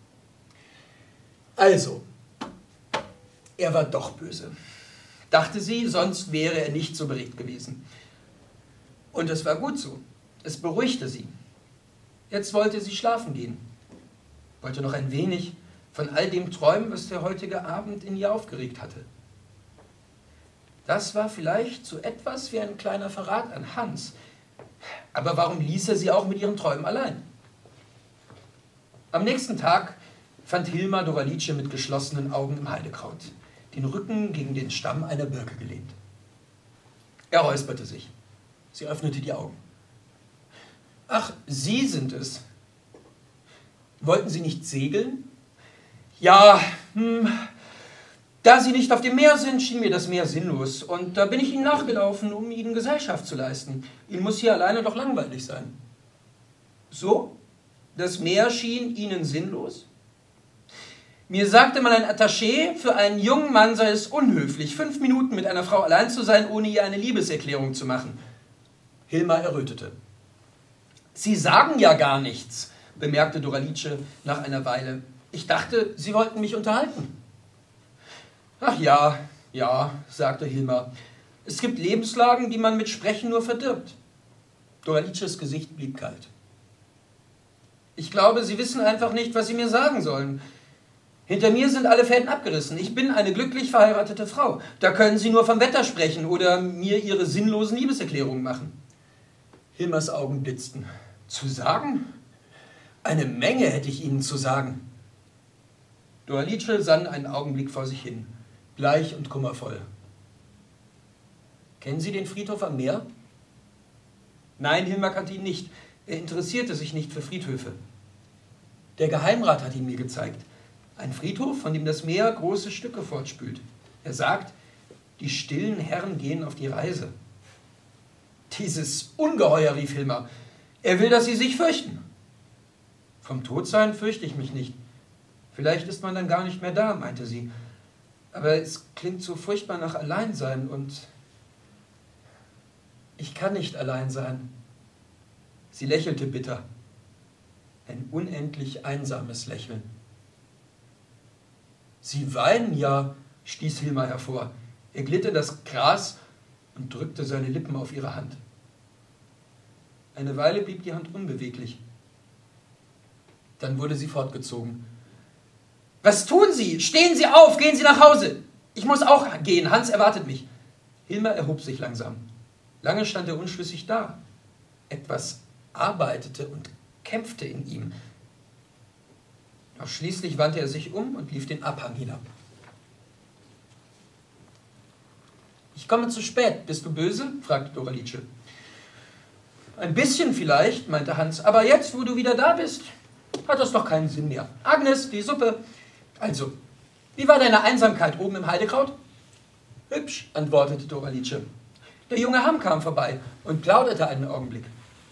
Speaker 2: Also, er war doch böse, dachte sie, sonst wäre er nicht so beregt gewesen. Und es war gut so. Es beruhigte sie. Jetzt wollte sie schlafen gehen. Wollte noch ein wenig von all dem träumen, was der heutige Abend in ihr aufgeregt hatte.
Speaker 3: Das war vielleicht so etwas wie ein kleiner Verrat an Hans. Aber warum ließ er sie auch mit ihren Träumen allein? Am nächsten Tag fand Hilmar Doralice mit geschlossenen Augen im Heidekraut, den Rücken gegen den Stamm einer Birke gelehnt. Er räusperte sich. Sie öffnete die Augen. »Ach, Sie sind es. Wollten Sie nicht segeln?« »Ja, hm, da Sie nicht auf dem Meer sind, schien mir das Meer sinnlos. Und da bin ich Ihnen nachgelaufen, um Ihnen Gesellschaft zu leisten. Ihnen muss hier alleine doch langweilig sein.« »So? Das Meer schien Ihnen sinnlos?« »Mir sagte mal ein Attaché, für einen jungen Mann sei es unhöflich, fünf Minuten mit einer Frau allein zu sein, ohne ihr eine Liebeserklärung zu machen.« Hilmar errötete. »Sie sagen ja gar nichts«, bemerkte Doralice nach einer Weile. »Ich dachte, Sie wollten mich unterhalten.« »Ach ja, ja«, sagte Hilmar. »Es gibt Lebenslagen, die man mit Sprechen nur verdirbt.« Doralices Gesicht blieb kalt. »Ich glaube, Sie wissen einfach nicht, was Sie mir sagen sollen. Hinter mir sind alle Fäden abgerissen. Ich bin eine glücklich verheiratete Frau. Da können Sie nur vom Wetter sprechen oder mir Ihre sinnlosen Liebeserklärungen machen.« Hilmars Augen blitzten. »Zu sagen? Eine Menge hätte ich Ihnen zu sagen.« Doralice sann einen Augenblick vor sich hin, bleich und kummervoll. »Kennen Sie den Friedhof am Meer?« Nein, Hilmar kannte ihn nicht. Er interessierte sich nicht für Friedhöfe. Der Geheimrat hat ihn mir gezeigt. Ein Friedhof, von dem das Meer große Stücke fortspült. Er sagt, die stillen Herren gehen auf die Reise. »Dieses Ungeheuer«, rief Hilmar. »Er will, dass Sie sich fürchten.« »Vom Todsein fürchte ich mich nicht. Vielleicht ist man dann gar nicht mehr da«, meinte sie. »Aber es klingt so furchtbar nach Alleinsein und ich kann nicht allein sein.« Sie lächelte bitter. Ein unendlich einsames Lächeln. »Sie weinen ja«, stieß Hilmar hervor. Er glitt in das Gras und drückte seine Lippen auf ihre Hand. Eine Weile blieb die Hand unbeweglich. Dann wurde sie fortgezogen. »Was tun Sie? Stehen Sie auf! Gehen Sie nach Hause! Ich muss auch gehen, Hans erwartet mich.« Hilmar erhob sich langsam. Lange stand er unschlüssig da. Etwas arbeitete und kämpfte in ihm. Doch schließlich wandte er sich um und lief den Abhang hinab. »Ich komme zu spät. Bist du böse?« fragte Doralice. »Ein bisschen vielleicht«, meinte Hans, »aber jetzt, wo du wieder da bist, hat das doch keinen Sinn mehr. Agnes, die Suppe. Also, wie war deine Einsamkeit oben im Heidekraut?« »Hübsch«, antwortete Doralice. Der junge Ham kam vorbei und plauderte einen Augenblick.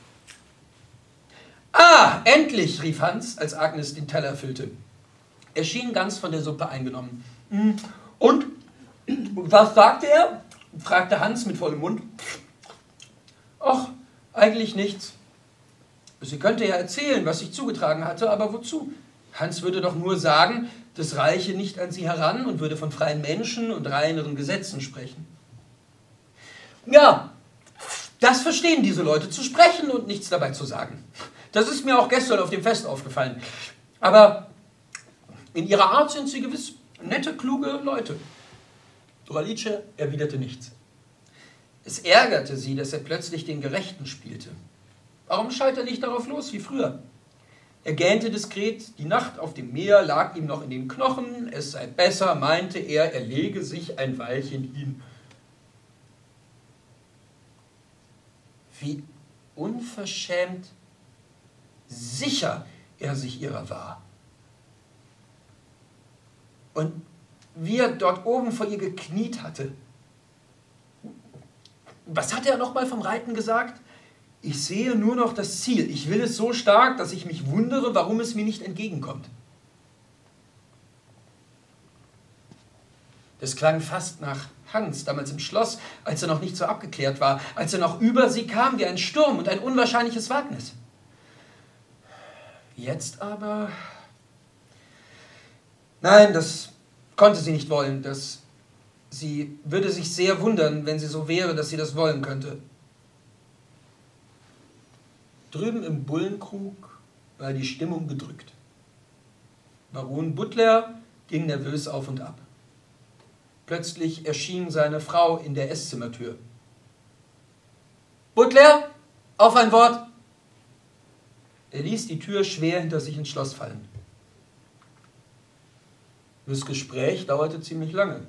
Speaker 3: »Ah, endlich«, rief Hans, als Agnes den Teller füllte. Er schien ganz von der Suppe eingenommen. »Und, was sagte er?« fragte Hans mit vollem Mund. »Ach, eigentlich nichts. Sie könnte ja erzählen, was sich zugetragen hatte, aber wozu? Hans würde doch nur sagen, das reiche nicht an sie heran und würde von freien Menschen und reineren Gesetzen sprechen.« »Ja, das verstehen diese Leute, zu sprechen und nichts dabei zu sagen. Das ist mir auch gestern auf dem Fest aufgefallen. Aber in ihrer Art sind sie gewiss nette, kluge Leute.« Doralice erwiderte nichts. Es ärgerte sie, dass er plötzlich den Gerechten spielte. Warum schalt er nicht darauf los wie früher? Er gähnte diskret, die Nacht auf dem Meer lag ihm noch in den Knochen, es sei besser, meinte er, er lege sich ein Weilchen hin. Wie unverschämt sicher er sich ihrer war. Und wie er dort oben vor ihr gekniet hatte. Was hat er nochmal vom Reiten gesagt? Ich sehe nur noch das Ziel. Ich will es so stark, dass ich mich wundere, warum es mir nicht entgegenkommt. Das klang fast nach Hans, damals im Schloss, als er noch nicht so abgeklärt war, als er noch über sie kam wie ein Sturm und ein unwahrscheinliches Wagnis. Jetzt aber... Nein, das konnte sie nicht wollen. Das, sie würde sich sehr wundern, wenn sie so wäre, dass sie das wollen könnte. Drüben im Bullenkrug war die Stimmung gedrückt. Baron Butler ging nervös auf und ab.
Speaker 2: Plötzlich erschien seine Frau in der Esszimmertür. »Butler, auf ein Wort!« Er ließ die Tür schwer hinter sich ins Schloss fallen. Das Gespräch dauerte ziemlich lange.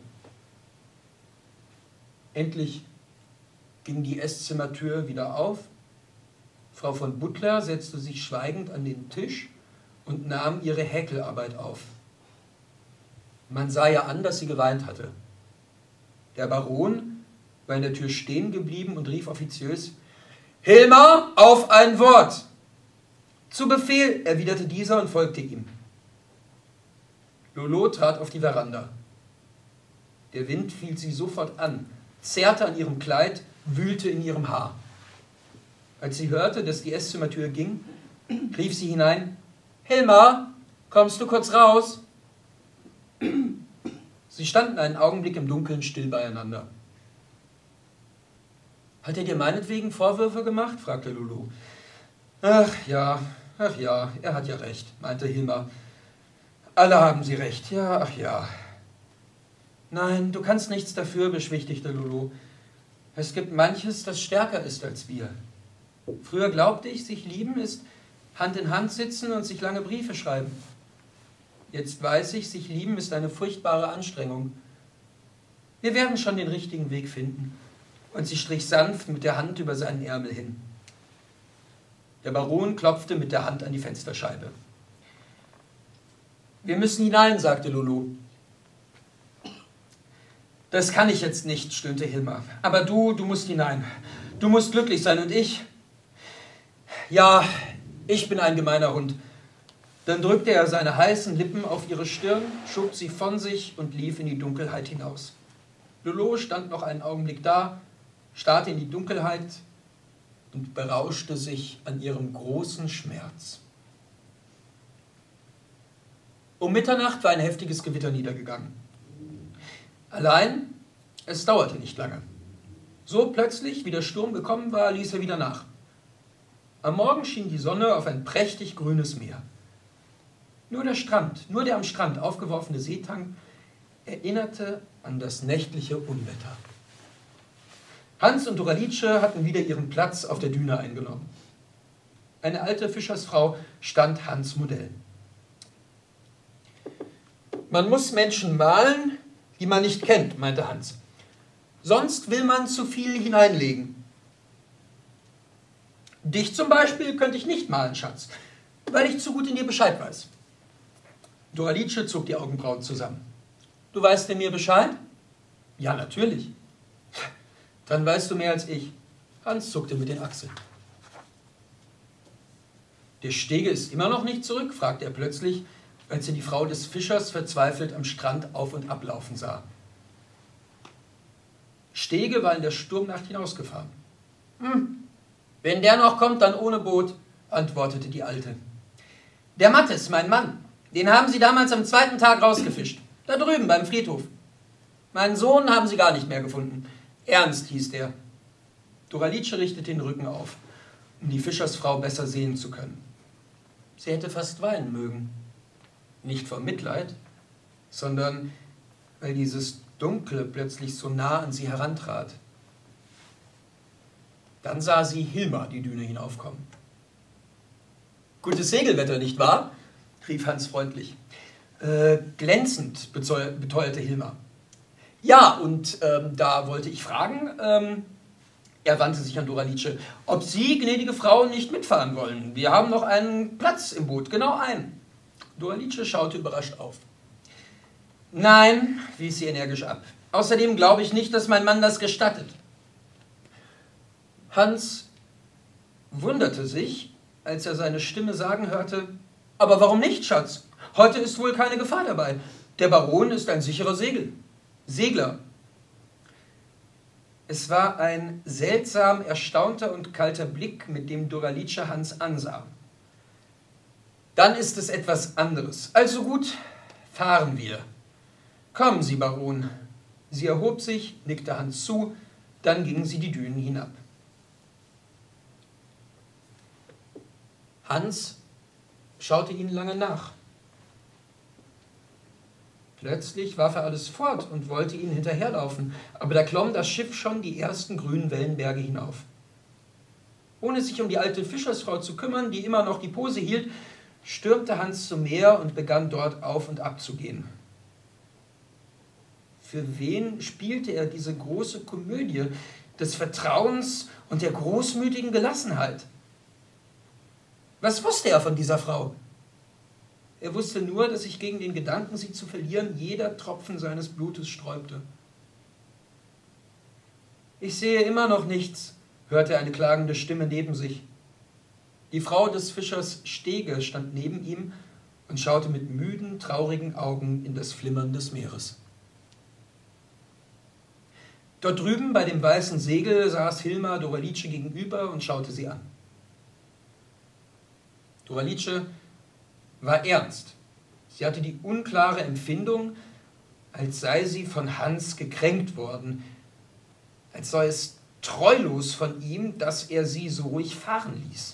Speaker 2: Endlich ging die Esszimmertür wieder auf. Frau von Butler setzte sich schweigend an den Tisch und nahm ihre Häkelarbeit auf. Man sah ihr an, dass sie geweint hatte. Der Baron war in der Tür stehen geblieben und rief offiziös: »Hilmar, auf ein Wort!« »Zu Befehl«, erwiderte dieser und folgte ihm. Lolo trat auf die Veranda. Der Wind fiel sie sofort an, zerrte an ihrem Kleid, wühlte in ihrem Haar. Als sie hörte, dass die Esszimmertür ging, rief sie hinein: »Hilmar, kommst du kurz raus?« Sie standen einen Augenblick im Dunkeln still beieinander. »Hat er dir meinetwegen Vorwürfe gemacht?« fragte Lolo. »Ach ja, ach ja, er hat ja recht«, meinte Hilmar. »Alle haben sie recht, ja, ach ja.« »Nein, du kannst nichts dafür«, beschwichtigte Lolo. »Es gibt manches, das stärker ist als wir. Früher glaubte ich, sich lieben ist Hand in Hand sitzen und sich lange Briefe schreiben. Jetzt weiß ich, sich lieben ist eine furchtbare Anstrengung. Wir werden schon den richtigen Weg finden.« Und sie strich sanft mit der Hand über seinen Ärmel hin. Der Baron klopfte mit der Hand an die Fensterscheibe. »Wir müssen hinein«, sagte Lolo. »Das kann ich jetzt nicht«, stöhnte Hilmar. »Aber du, du musst hinein. Du musst glücklich sein und ich... Ja, ich bin ein gemeiner Hund.« Dann drückte er seine heißen Lippen auf ihre Stirn, schob sie von sich und lief in die Dunkelheit hinaus. Lolo stand noch einen Augenblick da, starrte in die Dunkelheit und berauschte sich an ihrem großen Schmerz. Um Mitternacht war ein heftiges Gewitter niedergegangen. Allein, es dauerte nicht lange. So plötzlich, wie der Sturm gekommen war, ließ er wieder nach. Am Morgen schien die Sonne auf ein prächtig grünes Meer. Nur der Strand, nur der am Strand aufgeworfene Seetang erinnerte an das nächtliche Unwetter. Hans und Doralice hatten wieder ihren Platz auf der Düne eingenommen. Eine alte Fischersfrau stand Hans Modell. »Man muss Menschen malen, die man nicht kennt«, meinte Hans. »Sonst will man zu viel hineinlegen. Dich zum Beispiel könnte ich nicht malen, Schatz, weil ich zu gut in dir Bescheid weiß.« Doralice zog die Augenbrauen zusammen. »Du weißt in mir Bescheid?« »Ja, natürlich.« »Dann weißt du mehr als ich.« Hans zuckte mit den Achseln. »Der Stege ist immer noch nicht zurück?« fragte er plötzlich, als er die Frau des Fischers verzweifelt am Strand auf- und ablaufen sah. Stege war in der Sturmnacht hinausgefahren. »Hm, wenn der noch kommt, dann ohne Boot«, antwortete die Alte. »Der Mattes, mein Mann, den haben sie damals am zweiten Tag rausgefischt, da drüben beim Friedhof. Meinen Sohn haben sie gar nicht mehr gefunden. Ernst hieß der.« Doralice richtete den Rücken auf, um die Fischersfrau besser sehen zu können. Sie hätte fast weinen mögen. Nicht vor Mitleid, sondern weil dieses Dunkle plötzlich so nah an sie herantrat. Dann sah sie Hilmar die Düne hinaufkommen. »Gutes Segelwetter, nicht wahr?« rief Hans freundlich. Äh, glänzend«, beteuerte Hilmar. »Ja, und ähm, da wollte ich fragen«, ähm, er wandte sich an Doralice, »ob Sie, gnädige Frau, nicht mitfahren wollen. Wir haben noch einen Platz im Boot, genau einen.« Doralice schaute überrascht auf. »Nein«, wies sie energisch ab. »Außerdem glaube ich nicht, dass mein Mann das gestattet.« Hans wunderte sich, als er seine Stimme sagen hörte, »Aber warum nicht, Schatz? Heute ist wohl keine Gefahr dabei. Der Baron ist ein sicherer Segel. Segler.« Es war ein seltsam erstaunter und kalter Blick, mit dem Doralice Hans ansah. »Dann ist es etwas anderes. Also gut, fahren wir. Kommen Sie, Baron.« Sie erhob sich, nickte Hans zu, dann gingen sie die Dünen hinab. Hans schaute ihnen lange nach. Plötzlich warf er alles fort und wollte ihnen hinterherlaufen, aber da klomm das Schiff schon die ersten grünen Wellenberge hinauf. Ohne sich um die alte Fischersfrau zu kümmern, die immer noch die Pose hielt, stürmte Hans zum Meer und begann dort auf und ab zu gehen. Für wen spielte er diese große Komödie des Vertrauens und der großmütigen Gelassenheit? Was wusste er von dieser Frau? Er wusste nur, dass sich gegen den Gedanken, sie zu verlieren, jeder Tropfen seines Blutes sträubte. »Ich sehe immer noch nichts«, hörte er eine klagende Stimme neben sich. Die Frau des Fischers Stege stand neben ihm und schaute mit müden, traurigen Augen in das Flimmern des Meeres. Dort drüben bei dem weißen Segel saß Hilma Doralice gegenüber und schaute sie an. Doralice war ernst. Sie hatte die unklare Empfindung, als sei sie von Hans gekränkt worden, als sei es treulos von ihm, dass er sie so ruhig fahren ließ.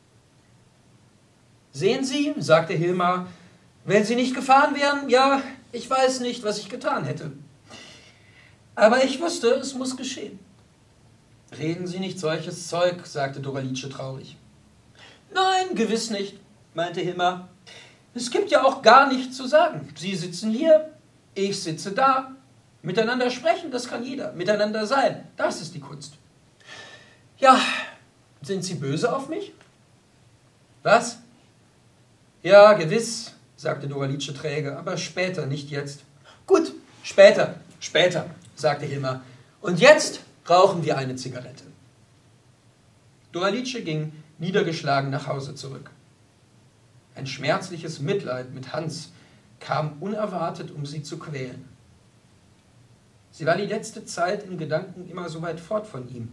Speaker 2: »Sehen Sie«, sagte Hilma, »wenn Sie nicht gefahren wären, ja, ich weiß nicht, was ich getan hätte. Aber ich wusste, es muss geschehen.« »Reden Sie nicht solches Zeug«, sagte Doralice traurig. »Nein, gewiss nicht«, meinte Hilma. »Es gibt ja auch gar nichts zu sagen. Sie sitzen hier, ich sitze da. Miteinander sprechen, das kann jeder. Miteinander sein, das ist die Kunst.« »Ja, sind Sie böse auf mich?« »Was?« »Ja, gewiss«, sagte Doralice träge, »aber später, nicht jetzt.« »Gut, später, später«, sagte Hilma. »Und jetzt rauchen wir eine Zigarette.« Doralice ging niedergeschlagen nach Hause zurück. Ein schmerzliches Mitleid mit Hans kam unerwartet, um sie zu quälen. Sie war die letzte Zeit in Gedanken immer so weit fort von ihm.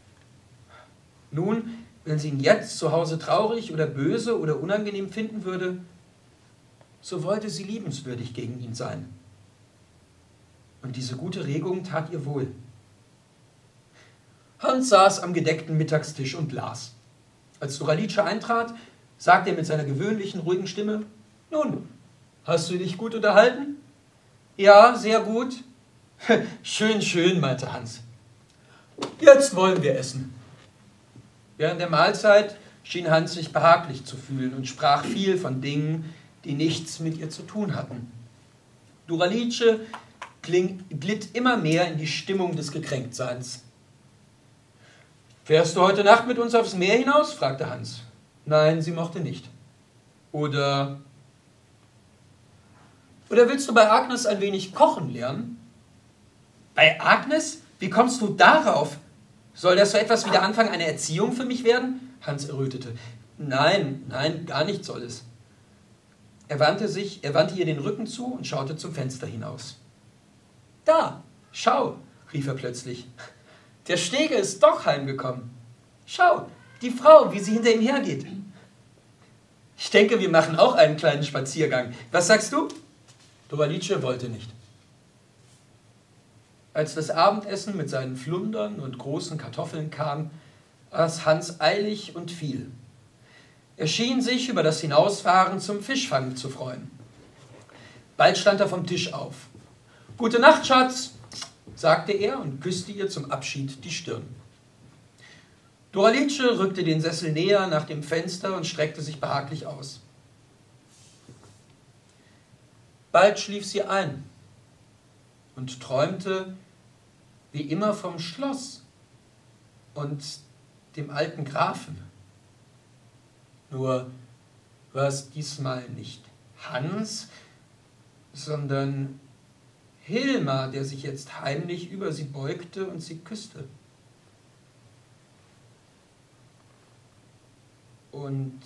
Speaker 2: Nun, wenn sie ihn jetzt zu Hause traurig oder böse oder unangenehm finden würde, so wollte sie liebenswürdig gegen ihn sein. Und diese gute Regung tat ihr wohl. Hans saß am gedeckten Mittagstisch und las. Als Doralice eintrat, sagte er mit seiner gewöhnlichen, ruhigen Stimme, »Nun, hast du dich gut unterhalten?« »Ja, sehr gut.« »Schön, schön«, meinte Hans. »Jetzt wollen wir essen.« Während der Mahlzeit schien Hans sich behaglich zu fühlen und sprach viel von Dingen, die nichts mit ihr zu tun hatten. Doralice glitt immer mehr in die Stimmung des Gekränktseins. »Fährst du heute Nacht mit uns aufs Meer hinaus?« fragte Hans. Nein, sie mochte nicht. Oder, oder willst du bei Agnes ein wenig kochen lernen? Bei Agnes? Wie kommst du darauf? Soll das so etwas wie der Anfang einer Erziehung für mich werden? Hans errötete. Nein, nein, gar nicht soll es. Er wandte sich, er wandte ihr den Rücken zu und schaute zum Fenster hinaus. Da, schau, rief er plötzlich. Der Stege ist doch heimgekommen. Schau, die Frau, wie sie hinter ihm hergeht. Ich denke, wir machen auch einen kleinen Spaziergang. Was sagst du? Doralice wollte nicht. Als das Abendessen mit seinen Flundern und großen Kartoffeln kam, aß Hans eilig und viel. Er schien sich über das Hinausfahren zum Fischfang zu freuen. Bald stand er vom Tisch auf. »Gute Nacht, Schatz«, sagte er und küsste ihr zum Abschied die Stirn. Doralice rückte den Sessel näher nach dem Fenster und streckte sich behaglich aus. Bald schlief sie ein und träumte wie immer vom Schloss und dem alten Grafen. Nur war es diesmal nicht Hans, sondern Hilma, der sich jetzt heimlich über sie beugte und sie küsste. Und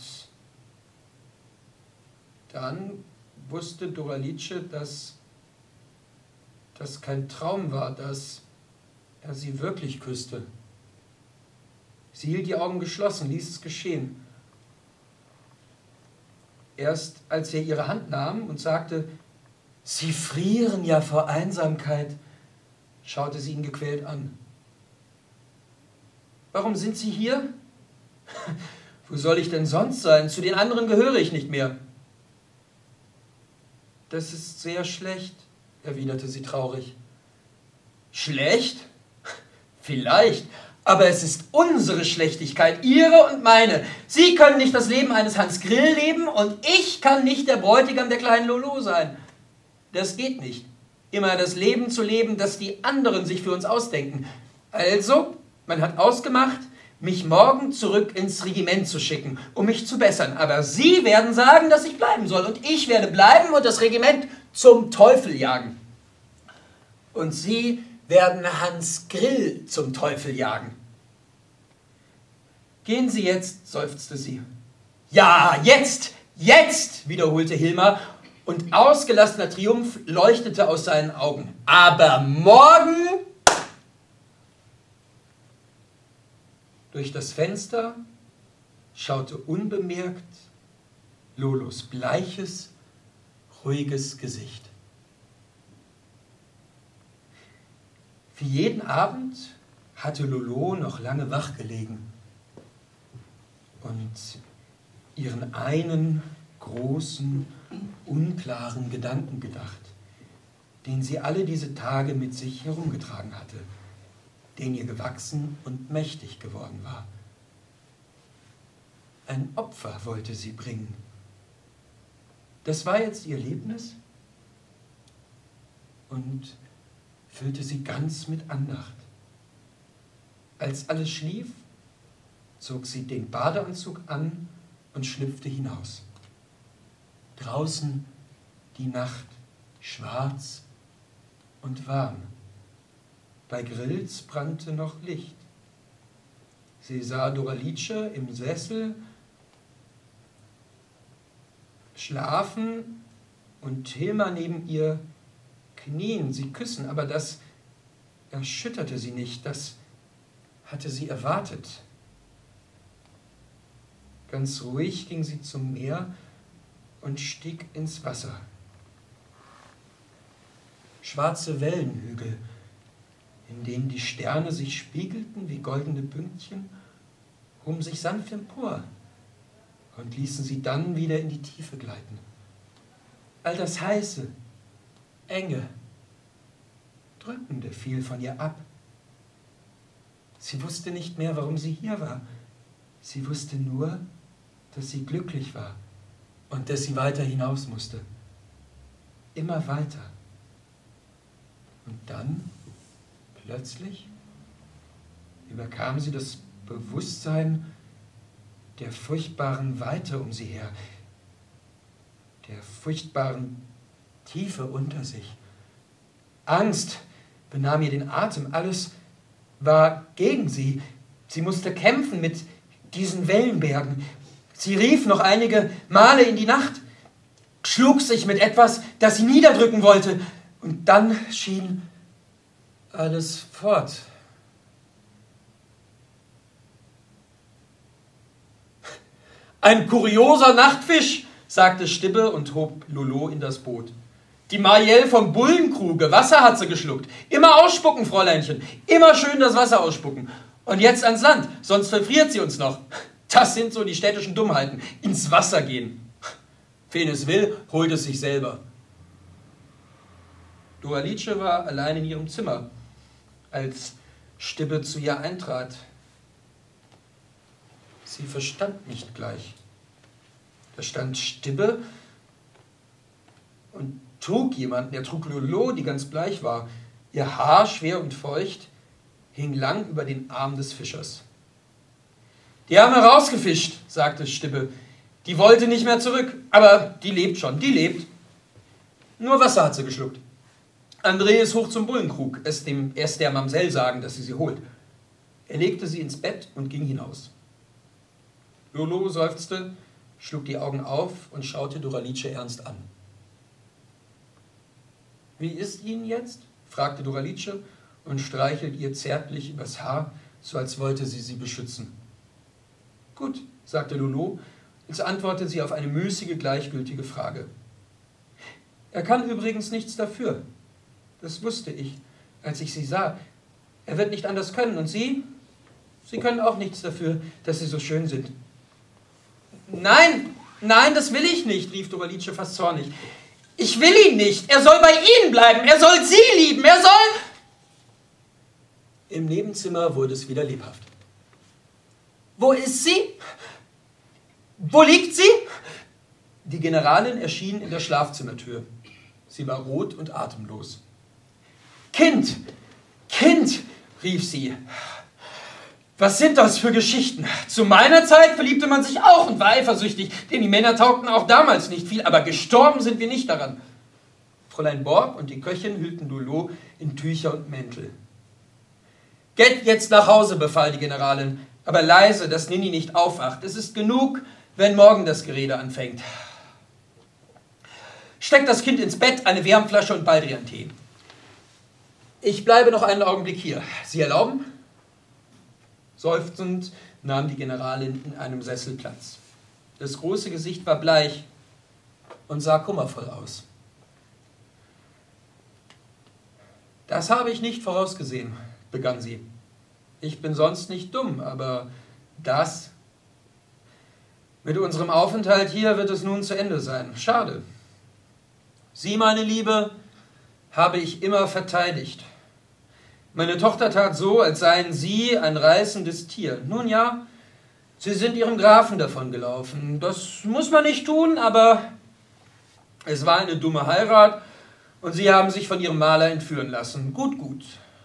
Speaker 2: dann wusste Doralice, dass das kein Traum war, dass er sie wirklich küsste. Sie hielt die Augen geschlossen, ließ es geschehen. Erst als er ihre Hand nahm und sagte, »Sie frieren ja vor Einsamkeit«, schaute sie ihn gequält an. »Warum sind Sie hier?« »Wo soll ich denn sonst sein? Zu den anderen gehöre ich nicht mehr.« »Das ist sehr schlecht«, erwiderte sie traurig. Schlecht? Vielleicht. Aber es ist unsere Schlechtigkeit, Ihre und meine. Sie können nicht das Leben eines Hans Grill leben und ich kann nicht der Bräutigam der kleinen Lolo sein. Das geht nicht. Immer das Leben zu leben, das die anderen sich für uns ausdenken. Also, man hat ausgemacht, mich morgen zurück ins Regiment zu schicken, um mich zu bessern. Aber Sie werden sagen, dass ich bleiben soll. Und ich werde bleiben und das Regiment zum Teufel jagen. Und Sie werden Hans Grill zum Teufel jagen. Gehen Sie jetzt, seufzte sie. Ja, jetzt, jetzt, wiederholte Hilmar, und ausgelassener Triumph leuchtete aus seinen Augen. Aber morgen... Durch das Fenster schaute unbemerkt Lolos bleiches, ruhiges Gesicht. Wie jeden Abend hatte Lolo noch lange wach gelegen und ihren einen großen, unklaren Gedanken gedacht, den sie alle diese Tage mit sich herumgetragen hatte, den ihr gewachsen und mächtig geworden war. Ein Opfer wollte sie bringen. Das war jetzt ihr Lebnis und füllte sie ganz mit Andacht. Als alles schlief, zog sie den Badeanzug an und schlüpfte hinaus. Draußen die Nacht, schwarz und warm. Bei Grills brannte noch Licht. Sie sah Doralice im Sessel schlafen und Hilmar neben ihr knien, sie küssen, aber das erschütterte sie nicht, das hatte sie erwartet. Ganz ruhig ging sie zum Meer und stieg ins Wasser. Schwarze Wellenhügel, in denen die Sterne sich spiegelten wie goldene Pünktchen, hoben sich sanft empor und ließen sie dann wieder in die Tiefe gleiten. All das Heiße, Enge, Drückende fiel von ihr ab. Sie wusste nicht mehr, warum sie hier war. Sie wusste nur, dass sie glücklich war und dass sie weiter hinaus musste. Immer weiter. Und dann, plötzlich, überkam sie das Bewusstsein der furchtbaren Weite um sie her, der furchtbaren Tiefe unter sich. Angst benahm ihr den Atem, alles war gegen sie. Sie musste kämpfen mit diesen Wellenbergen. Sie rief noch einige Male in die Nacht, schlug sich mit etwas, das sie niederdrücken wollte, und dann schien alles fort. Ein kurioser Nachtfisch, sagte Stibbe und hob Lolo in das Boot. Die Marielle vom Bullenkruge, Wasser hat sie geschluckt. Immer ausspucken, Fräuleinchen, immer schön das Wasser ausspucken. Und jetzt ans Land, sonst verfriert sie uns noch. Das sind so die städtischen Dummheiten, ins Wasser gehen. Wen es will, holt es sich selber. Doralice war allein in ihrem Zimmer, als Stibbe zu ihr eintrat. Sie verstand nicht gleich. Da stand Stibbe und trug jemanden, der trug Lolo, die ganz bleich war. Ihr Haar, schwer und feucht, hing lang über den Arm des Fischers. Die haben herausgefischt, sagte Stibbe. Die wollte nicht mehr zurück, aber die lebt schon, die lebt. Nur Wasser hat sie geschluckt. André ist hoch zum Bullenkrug, es dem erst der Mamsell sagen, dass sie sie holt. Er legte sie ins Bett und ging hinaus. Lolo seufzte, schlug die Augen auf und schaute Doralice ernst an. Wie ist Ihnen jetzt? Fragte Doralice und streichelt ihr zärtlich übers Haar, so als wollte sie sie beschützen. Gut, sagte Lolo, als antwortete sie auf eine müßige, gleichgültige Frage. Er kann übrigens nichts dafür. Das wusste ich, als ich Sie sah. Er wird nicht anders können. Und Sie? Sie können auch nichts dafür, dass Sie so schön sind. Nein, nein, das will ich nicht, rief Doralice fast zornig.
Speaker 3: Ich will ihn nicht. Er soll bei Ihnen bleiben. Er soll Sie lieben. Er soll...
Speaker 2: Im Nebenzimmer wurde es wieder lebhaft.
Speaker 3: Wo ist sie? Wo liegt sie?
Speaker 2: Die Generalin erschien in der Schlafzimmertür. Sie war rot und atemlos.
Speaker 3: Kind, Kind, rief sie. Was sind das für Geschichten? Zu meiner Zeit verliebte man sich auch und war eifersüchtig, denn die Männer taugten auch damals nicht viel, aber gestorben sind wir nicht daran.
Speaker 2: Fräulein Borg und die Köchin hüllten Lolo in Tücher und Mäntel.
Speaker 3: Geht jetzt nach Hause, befahl die Generalin, aber leise, dass Nini nicht aufwacht. Es ist genug, wenn morgen das Gerede anfängt. Steckt das Kind ins Bett, eine Wärmflasche und Baldrian-Tee. Ich bleibe noch einen Augenblick hier. Sie erlauben?
Speaker 2: Seufzend nahm die Generalin in einem Sessel Platz. Das große Gesicht war bleich und sah kummervoll aus. Das habe ich nicht vorausgesehen, begann sie. Ich bin sonst nicht dumm, aber das... Mit unserem Aufenthalt hier wird es nun zu Ende sein. Schade. Sie, meine Liebe, habe ich immer verteidigt. Meine Tochter tat so, als seien Sie ein reißendes Tier. Nun ja, Sie sind Ihrem Grafen davongelaufen. Das muss man nicht tun, aber es war eine dumme Heirat und Sie haben sich von Ihrem Maler entführen lassen. Gut, gut.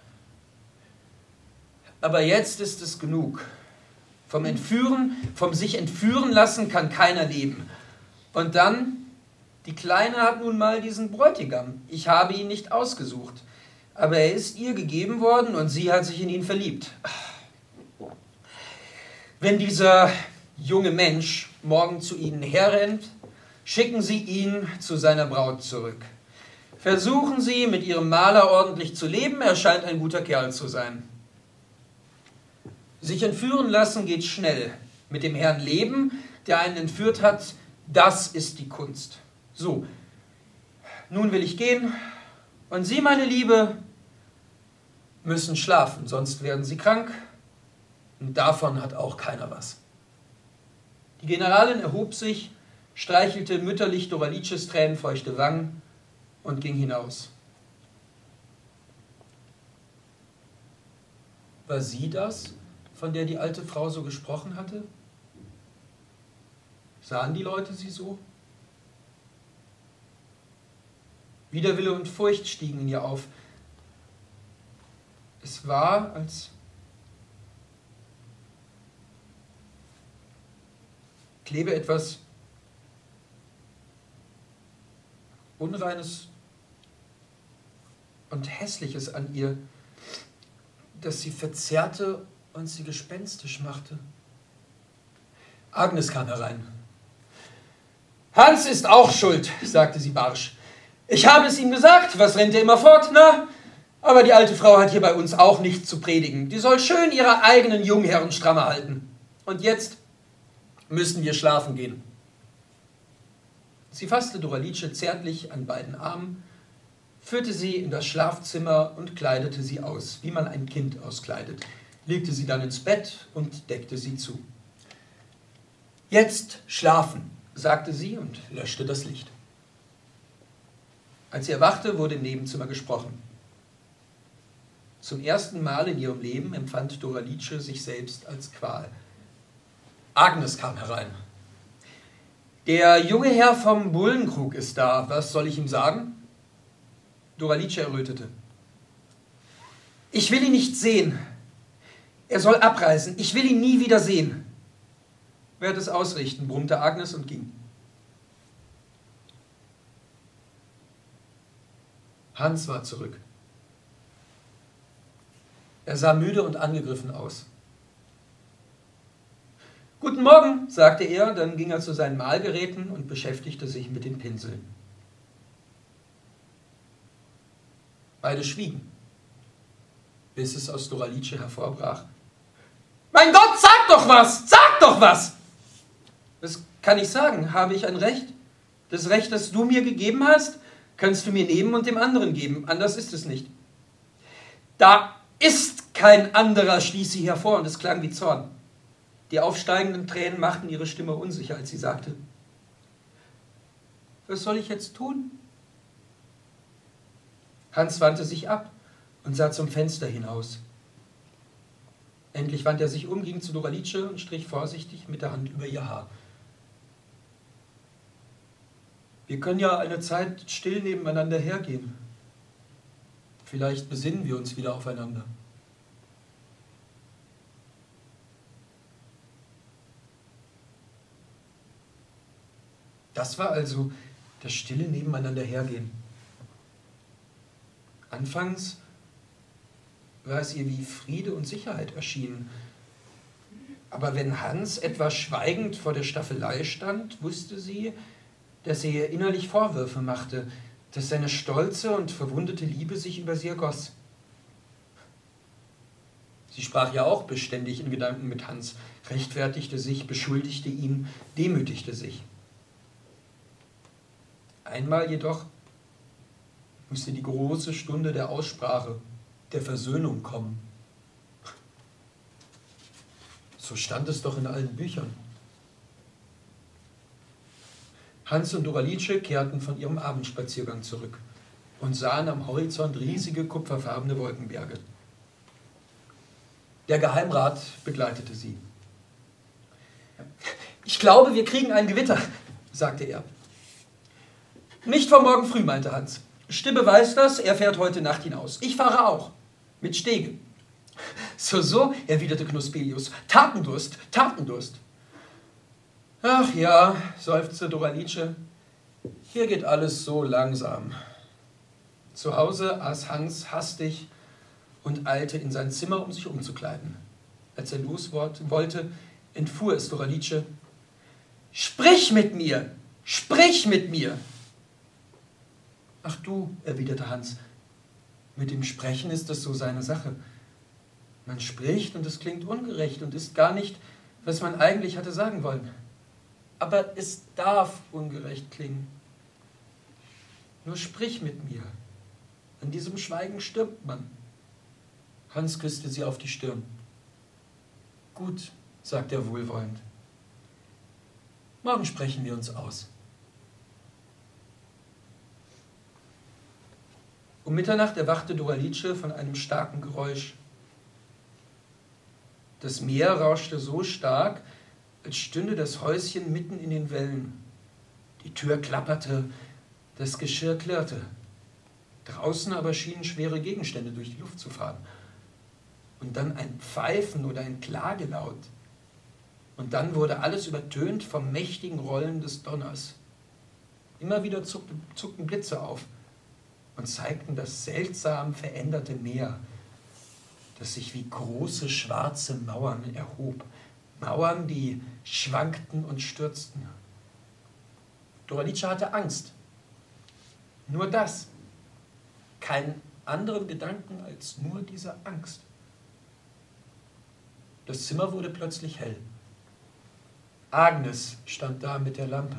Speaker 2: Aber jetzt ist es genug. Vom Entführen, vom sich entführen lassen kann keiner leben. Und dann, die Kleine hat nun mal diesen Bräutigam. Ich habe ihn nicht ausgesucht. Aber er ist ihr gegeben worden und sie hat sich in ihn verliebt. Wenn dieser junge Mensch morgen zu Ihnen herrennt, schicken Sie ihn zu seiner Braut zurück. Versuchen Sie, mit Ihrem Maler ordentlich zu leben, er scheint ein guter Kerl zu sein. Sich entführen lassen geht schnell. Mit dem Herrn leben, der einen entführt hat, das ist die Kunst. So, nun will ich gehen. Und Sie, meine Liebe, müssen schlafen, sonst werden Sie krank. Und davon hat auch keiner was. Die Generalin erhob sich, streichelte mütterlich Doralices tränenfeuchte Wangen und ging hinaus. War sie das, von der die alte Frau so gesprochen hatte? Sahen die Leute sie so? Widerwille und Furcht stiegen in ihr auf. Es war, als klebe etwas Unreines und Hässliches an ihr, das sie verzerrte und sie gespenstisch machte. Agnes kam herein. Hans ist auch schuld, sagte sie barsch. Ich habe es ihm gesagt, was rennt er immer fort? Na, aber die alte Frau hat hier bei uns auch nichts zu predigen. Die soll schön ihre eigenen Jungherren strammer halten. Und jetzt müssen wir schlafen gehen. Sie fasste Doralice zärtlich an beiden Armen, führte sie in das Schlafzimmer und kleidete sie aus, wie man ein Kind auskleidet, legte sie dann ins Bett und deckte sie zu. Jetzt schlafen, sagte sie und löschte das Licht. Als sie erwachte, wurde im Nebenzimmer gesprochen. Zum ersten Mal in ihrem Leben empfand Doralice sich selbst als Qual. Agnes kam herein. Der junge Herr vom Bullenkrug ist da. Was soll ich ihm sagen? Doralice errötete. Ich will ihn nicht sehen. Er soll abreisen. Ich will ihn nie wieder sehen. Werd es ausrichten, brummte Agnes und ging. Hans war zurück. Er sah müde und angegriffen aus. Guten Morgen, sagte er, dann ging er zu seinen Malgeräten und beschäftigte sich mit den Pinseln. Beide schwiegen, bis es aus Doralice hervorbrach. Mein Gott, sag doch was! Sag doch was! Das kann ich sagen. Habe ich ein Recht? Das Recht, das du mir gegeben hast, kannst du mir nehmen und dem anderen geben. Anders ist es nicht. Da ist kein anderer, stieß sie hervor, und es klang wie Zorn. Die aufsteigenden Tränen machten ihre Stimme unsicher, als sie sagte, was soll ich jetzt tun? Hans wandte sich ab und sah zum Fenster hinaus. Endlich wandte er sich um, ging zu Doralice und strich vorsichtig mit der Hand über ihr Haar. Wir können ja eine Zeit still nebeneinander hergehen. Vielleicht besinnen wir uns wieder aufeinander. Das war also das stille Nebeneinander hergehen. Anfangs war es ihr wie Friede und Sicherheit erschienen. Aber wenn Hans etwas schweigend vor der Staffelei stand, wusste sie, dass er ihr innerlich Vorwürfe machte, dass seine stolze und verwundete Liebe sich über sie ergoss. Sie sprach ja auch beständig in Gedanken mit Hans, rechtfertigte sich, beschuldigte ihn, demütigte sich. Einmal jedoch musste die große Stunde der Aussprache, der Versöhnung kommen. So stand es doch in allen Büchern. Hans und Doralice kehrten von ihrem Abendspaziergang zurück und sahen am Horizont riesige kupferfarbene Wolkenberge. Der Geheimrat begleitete sie. »Ich glaube, wir kriegen ein Gewitter«, sagte er. »Nicht vor morgen früh«, meinte Hans. »Stibbe weiß das, er fährt heute Nacht hinaus. Ich fahre auch. Mit Stege.« »So, so«, erwiderte Knuspelius. »Tatendurst, Tatendurst.« »Ach ja«, seufzte Doralice, »hier geht alles so langsam.« Zu Hause aß Hans hastig und eilte in sein Zimmer, um sich umzukleiden. Als er los wollte, entfuhr es Doralice. »Sprich mit mir! Sprich mit mir!« »Ach du«, erwiderte Hans, »mit dem Sprechen ist es so seine Sache. Man spricht und es klingt ungerecht und ist gar nicht, was man eigentlich hatte sagen wollen. Aber es darf ungerecht klingen. Nur sprich mit mir. An diesem Schweigen stirbt man.« Hans küsste sie auf die Stirn. »Gut«, sagte er wohlwollend. »Morgen sprechen wir uns aus.« Um Mitternacht erwachte Doralice von einem starken Geräusch. Das Meer rauschte so stark, als stünde das Häuschen mitten in den Wellen. Die Tür klapperte, das Geschirr klirrte. Draußen aber schienen schwere Gegenstände durch die Luft zu fahren. Und dann ein Pfeifen oder ein Klagelaut. Und dann wurde alles übertönt vom mächtigen Rollen des Donners. Immer wieder zuckten, zuckten Blitze auf und zeigten das seltsam veränderte Meer, das sich wie große schwarze Mauern erhob. Mauern, die schwankten und stürzten. Doralice hatte Angst. Nur das. Keinen anderen Gedanken als nur diese Angst. Das Zimmer wurde plötzlich hell. Agnes stand da mit der Lampe.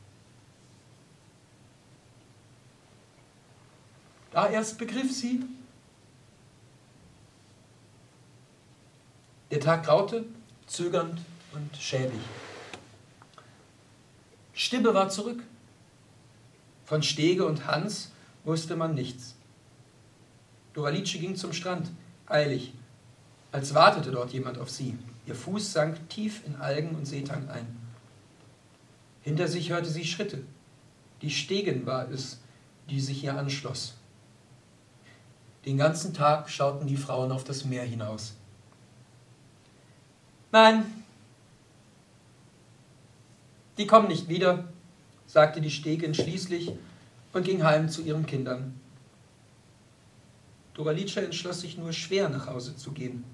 Speaker 2: Da erst begriff sie. Der Tag graute, zögernd und schäbig. Stibbe war zurück. Von Stege und Hans wusste man nichts. Doralice ging zum Strand, eilig, als wartete dort jemand auf sie. Ihr Fuß sank tief in Algen und Seetang ein. Hinter sich hörte sie Schritte. Die Stegen war es, die sich ihr anschloss. Den ganzen Tag schauten die Frauen auf das Meer hinaus. »Nein, die kommen nicht wieder«, sagte die Stegin schließlich und ging heim zu ihren Kindern. Doralice entschloss sich nur schwer, nach Hause zu gehen.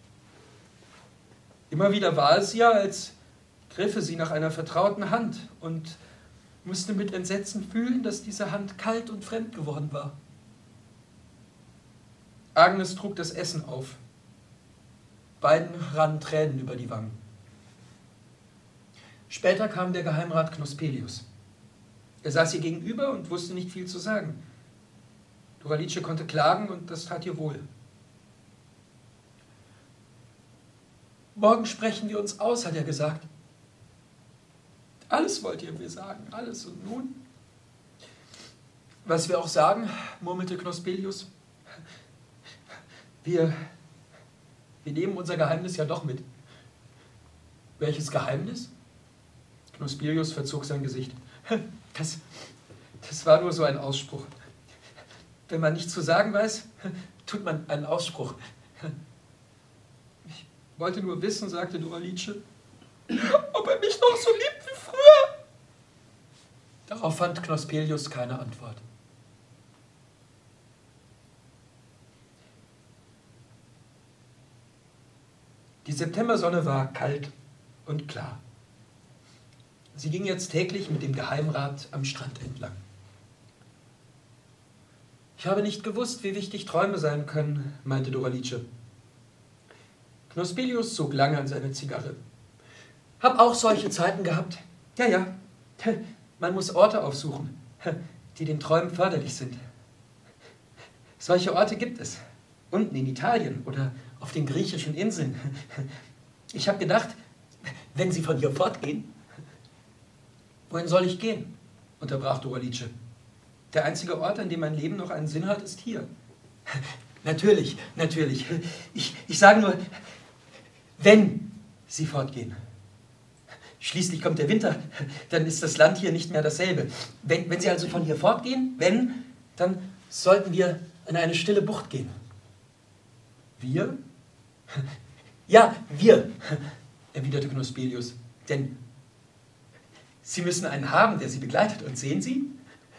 Speaker 2: Immer wieder war es ihr, als griffe sie nach einer vertrauten Hand und musste mit Entsetzen fühlen, dass diese Hand kalt und fremd geworden war. Agnes trug das Essen auf. Beiden rannen Tränen über die Wangen. Später kam der Geheimrat Knuspelius. Er saß ihr gegenüber und wusste nicht viel zu sagen. Doralice konnte klagen und das tat ihr wohl. »Morgen sprechen wir uns aus«, hat er gesagt. »Alles wollt ihr mir sagen, alles. Und nun? Was wir auch sagen, murmelte Knospelius, wir, wir nehmen unser Geheimnis ja doch mit. Welches Geheimnis? Knospelius verzog sein Gesicht. Das, das war nur so ein Ausspruch. Wenn man nichts zu sagen weiß, tut man einen Ausspruch. Ich wollte nur wissen, sagte Doralice, ob er mich noch so liebt wie früher. Darauf fand Knospelius keine Antwort. Die Septembersonne war kalt und klar. Sie ging jetzt täglich mit dem Geheimrat am Strand entlang. Ich habe nicht gewusst, wie wichtig Träume sein können, meinte Doralice. Knospelius zog lange an seine Zigarre. Hab auch solche Zeiten gehabt. Ja, ja, man muss Orte aufsuchen, die den Träumen förderlich sind. Solche Orte gibt es. Unten in Italien oder auf den griechischen Inseln. Ich habe gedacht, wenn Sie von hier fortgehen... Wohin soll ich gehen? Unterbrach Doralice. Der einzige Ort, an dem mein Leben noch einen Sinn hat, ist hier. Natürlich, natürlich. Ich, ich sage nur, wenn Sie fortgehen. Schließlich kommt der Winter, dann ist das Land hier nicht mehr dasselbe. Wenn, wenn Sie also von hier fortgehen, wenn, dann sollten wir in eine stille Bucht gehen. Wir? Ja, wir, erwiderte Knospelius. Denn Sie müssen einen haben, der Sie begleitet. Und sehen Sie?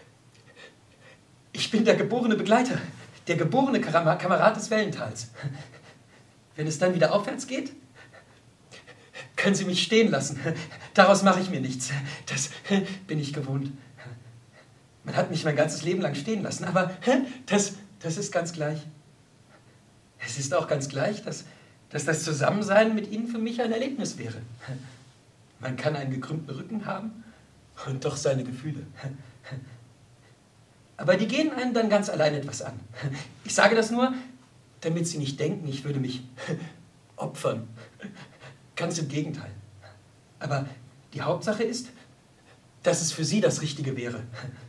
Speaker 2: Ich bin der geborene Begleiter, der geborene Kamerad des Wellentals. Wenn es dann wieder aufwärts geht, können Sie mich stehen lassen. Daraus mache ich mir nichts. Das bin ich gewohnt. Man hat mich mein ganzes Leben lang stehen lassen, aber das, das ist ganz gleich. Es ist auch ganz gleich, dass, dass das Zusammensein mit Ihnen für mich ein Erlebnis wäre. Man kann einen gekrümmten Rücken haben und doch seine Gefühle. Aber die gehen einem dann ganz allein etwas an. Ich sage das nur, damit Sie nicht denken, ich würde mich opfern. Ganz im Gegenteil. Aber die Hauptsache ist, dass es für Sie das Richtige wäre.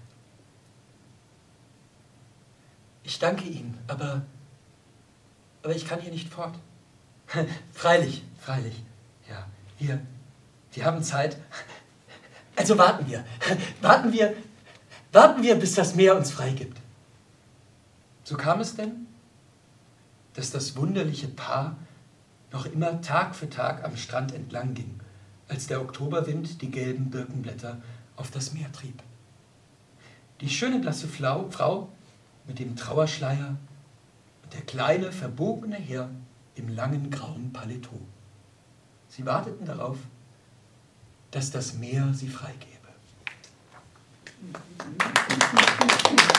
Speaker 2: Ich danke Ihnen, aber, aber ich kann hier nicht fort. Freilich, freilich, ja, wir... Wir haben Zeit. Also warten wir. Warten wir, warten wir, bis das Meer uns freigibt. So kam es denn, dass das wunderliche Paar noch immer Tag für Tag am Strand entlang ging, als der Oktoberwind die gelben Birkenblätter auf das Meer trieb. Die schöne blasse Frau mit dem Trauerschleier und der kleine, verbogene Herr im langen grauen Paletot. Sie warteten darauf, dass das Meer sie freigebe.